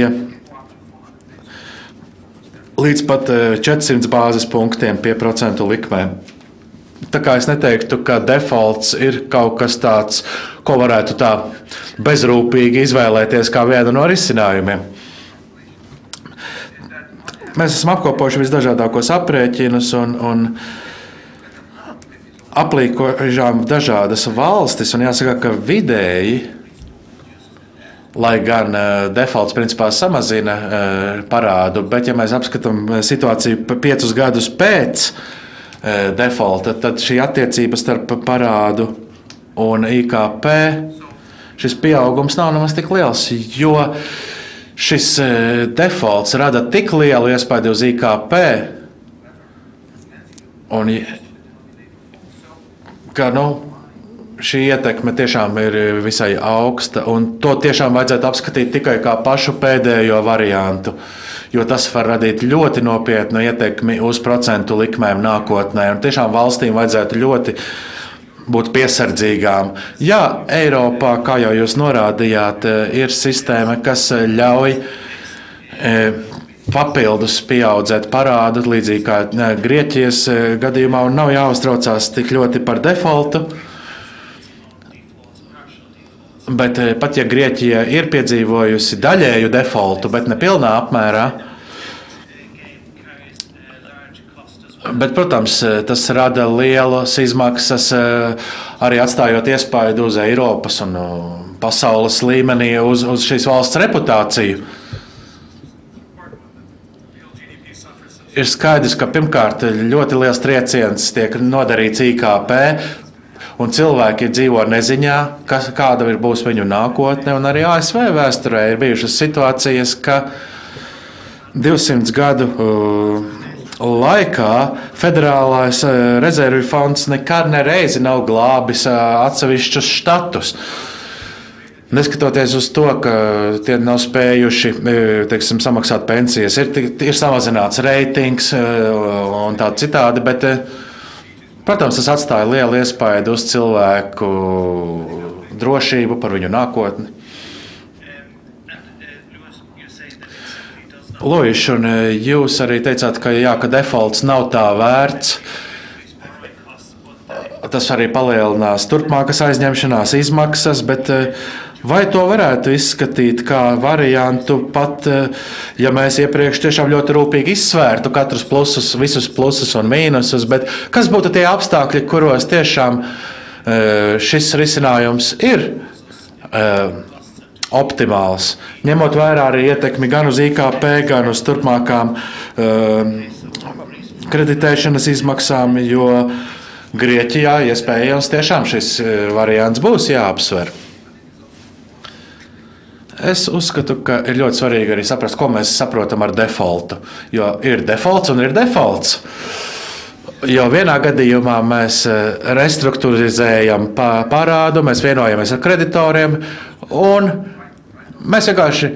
līdz pat četrsimt bāzes punktiem pie procentu likmēm. Tā kā es neteiktu, ka defaults ir kaut kas tāds, ko varētu tā bezrūpīgi izvēlēties kā vienu no risinājumiem. mēs esam apkopojuši visdažādākos aprēķinus un, un aplīkožām dažādas valstis. Un jāsaka, ka vidēji, lai gan defaults principā samazina parādu, bet ja mēs apskatām situāciju piecus gadus pēc defaulta, tad šī attiecība starp parādu un I K P, šis pieaugums nav nemaz tik liels, jo šis defaults rada tik lielu iespaidu uz I K P, un, ka nu, šī ietekme tiešām ir visai augsta, un to tiešām vajadzētu apskatīt tikai kā pašu pēdējo variantu, jo tas var radīt ļoti nopietnu ietekmi uz procentu likmēm nākotnē, un tiešām valstīm vajadzētu ļoti būt piesardzīgām. Jā, Eiropā, kā jau jūs norādījāt, ir sistēma, kas ļauj papildus pieaudzēt parādu, līdzīgi kā Grieķijas gadījumā, un nav jāuztraucās tik ļoti par defaultu. Bet pat ja Grieķija ir piedzīvojusi daļēju defaultu, bet ne pilnā apmērā, bet, protams, tas rada lielas izmaksas, arī atstājot iespaidu uz Eiropas un pasaules līmenī uz, uz šīs valsts reputāciju. Ir skaidrs, ka pirmkārt ļoti liels trieciens tiek nodarīts I K P, un cilvēki dzīvo neziņā, kas, kāda ir būs viņu nākotne, un arī A S V vēsturē ir bijušas situācijas, ka divsimt gadu uh, laikā Federālais rezervju fonds nekad nereizi nav glābis atsevišķus štatus. Neskatoties uz to, ka tie nav spējuši, teiksim, samaksāt pensijas, ir, ir samazināts reitings un tā citādi, bet, protams, tas atstāja lielu iespaidu uz cilvēku drošību, par viņu nākotni. Luīš, un jūs arī teicāt, ka, jā, ka defaults nav tā vērts. Tas arī palielinās turpmākas aizņemšanās izmaksas, bet vai to varētu izskatīt kā variantu pat, ja mēs iepriekš tiešām ļoti rūpīgi izsvērtu katrus plusus, visus plusus un mīnusus, bet kas būtu tie apstākļi, kuros tiešām šis risinājums ir optimāls, ņemot vērā arī ietekmi gan uz I K P, gan uz turpmākām uh, kreditēšanas izmaksām, jo Grieķijā iespējams tiešām šis variants būs jāapsver. Es uzskatu, ka ir ļoti svarīgi arī saprast, ko mēs saprotam ar defaultu, jo ir defaults un ir defaults. Jo vienā gadījumā mēs restruktūrizējam parādu, mēs vienojamies ar kreditoriem, un mēs vienkārši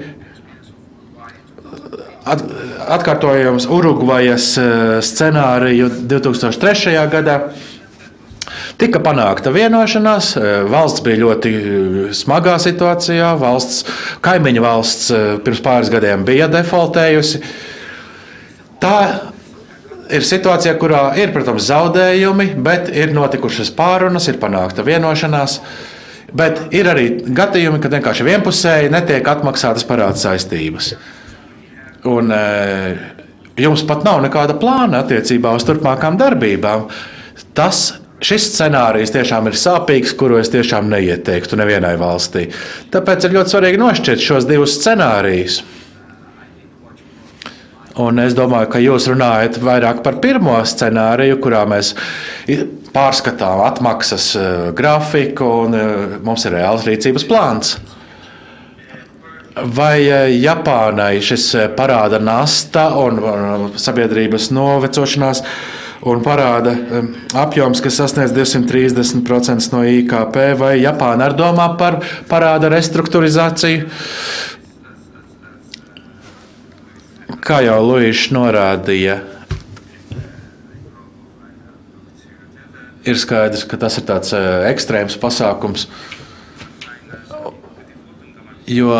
atkārtojam Urugvajas scenāriju divi tūkstoši trešajā gadā. Tika panākta vienošanās, valsts bija ļoti smagā situācijā, valsts, kaimiņu valsts pirms pāris gadiem bija defaultējusi. Tā ir situācija, kurā ir, protams, zaudējumi, bet ir notikušas pārunas, ir panākta vienošanās. Bet ir arī gadījumi, kad vienkārši vienpusēji netiek atmaksātas parāda saistības. Un e, jums pat nav nekāda plāna attiecībā uz turpmākām darbībām. Tas, šis scenārijs tiešām ir sāpīgs, kuru es tiešām neieteiktu nevienai valstī. Tāpēc ir ļoti svarīgi nošķirt šos divus scenārijus. Un es domāju, ka jūs runājat vairāk par pirmo scenāriju, kurā mēs pārskatām atmaksas grafiku un mums ir reāls rīcības plāns. Vai Japānai šis parāda nasta un sabiedrības novecošanās un parāda apjoms, kas sasniedz divsimt trīsdesmit procenti no I K P, vai Japāna ar domā par parāda restruktūrizāciju? Kā jau Luīšs norādīja, ir skaidrs, ka tas ir tāds ekstrēms pasākums, jo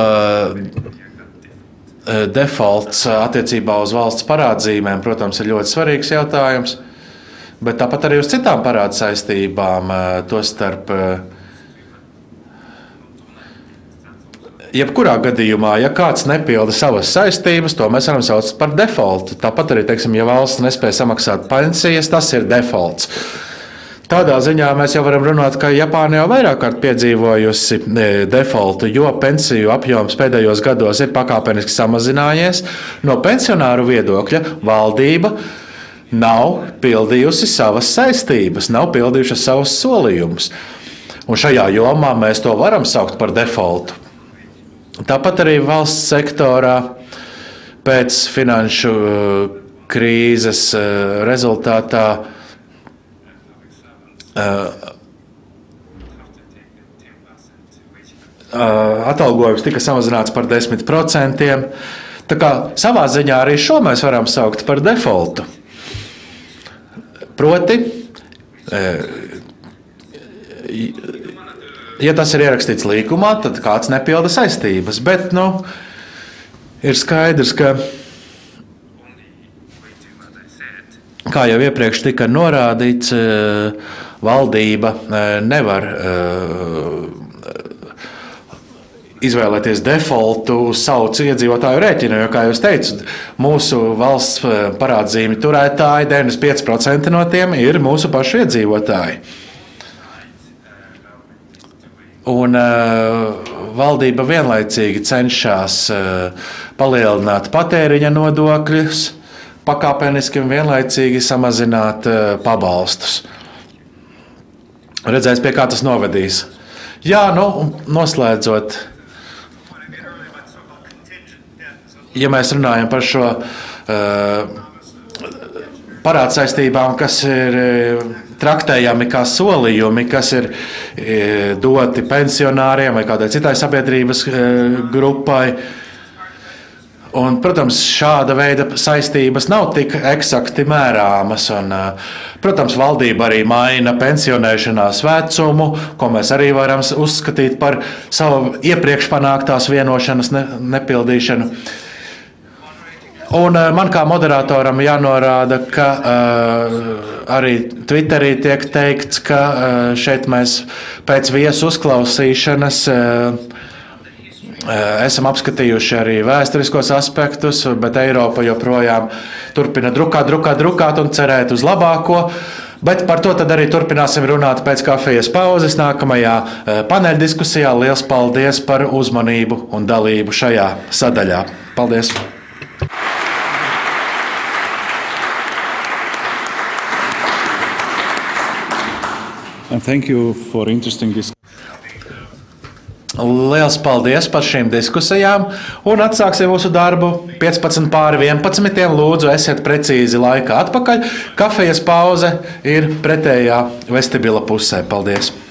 defaults attiecībā uz valsts parādzīmēm, protams, ir ļoti svarīgs jautājums, bet tāpat arī uz citām parāda saistībām, tostarp jebkurā gadījumā, ja kāds nepilda savas saistības, to mēs varam saukt par defaultu. Tāpat arī, teiksim, ja valsts nespēja samaksāt pensijas, tas ir defaults. Tādā ziņā mēs jau varam runāt, ka Japāna jau vairāk kārt piedzīvojusi defaultu, jo pensiju apjoms pēdējos gados ir pakāpeniski samazinājies. No pensionāru viedokļa valdība nav pildījusi savas saistības, nav pildījuši savus solījumus. Un šajā jomā mēs to varam saukt par defaultu. Tāpat arī valsts sektorā pēc finanšu krīzes rezultātā atalgojums tika samazināts par desmit procentiem. Tā kā savā ziņā arī šo mēs varam saukt par defaultu. Proti, ja tas ir ierakstīts līkumā, tad kāds nepilda saistības. Bet nu, ir skaidrs, ka, kā jau iepriekš tika norādīts, valdība nevar izvēlēties defaultu savu iedzīvotāju rēķinu, jo, kā jūs teicat, mūsu valsts parādzīmi turētāji, deviņdesmit pieci procenti no tiem ir mūsu pašu iedzīvotāji. Un uh, valdība vienlaicīgi cenšas uh, palielināt patēriņa nodokļus, pakāpeniski un vienlaicīgi samazināt uh, pabalstus. Redzēs, pie kā tas novedīs. Jā, nu, noslēdzot, ja mēs runājam par šo uh, parādsaistībām, kas ir traktējami kā solījumi, kas ir doti pensionāriem vai kādai citai sabiedrības grupai. Un, protams, šāda veida saistības nav tik eksakti mērāmas. Un, protams, valdība arī maina pensionēšanās vecumu, ko mēs arī varam uzskatīt par savu iepriekš panāktās vienošanas ne, nepildīšanu. Un man kā moderatoram jānorāda, ka uh, arī Twitterī tiek teikts, ka uh, šeit mēs pēc viesu uzklausīšanas uh, uh, esam apskatījuši arī vēsturiskos aspektus, bet Eiropa joprojām turpina drukāt, drukāt, drukāt un cerēt uz labāko. Bet par to tad arī turpināsim runāt pēc kafijas pauzes nākamajā uh, paneļdiskusijā. Liels paldies par uzmanību un dalību šajā sadaļā. Paldies! And thank you for interesting discussion. Liels paldies par šīm diskusijām un atsāksim mūsu darbu piecpadsmit pāri vienpadsmitiem. Lūdzu, esiet precīzi laikā atpakaļ. Kafijas pauze ir pretējā vestibila pusē. Paldies!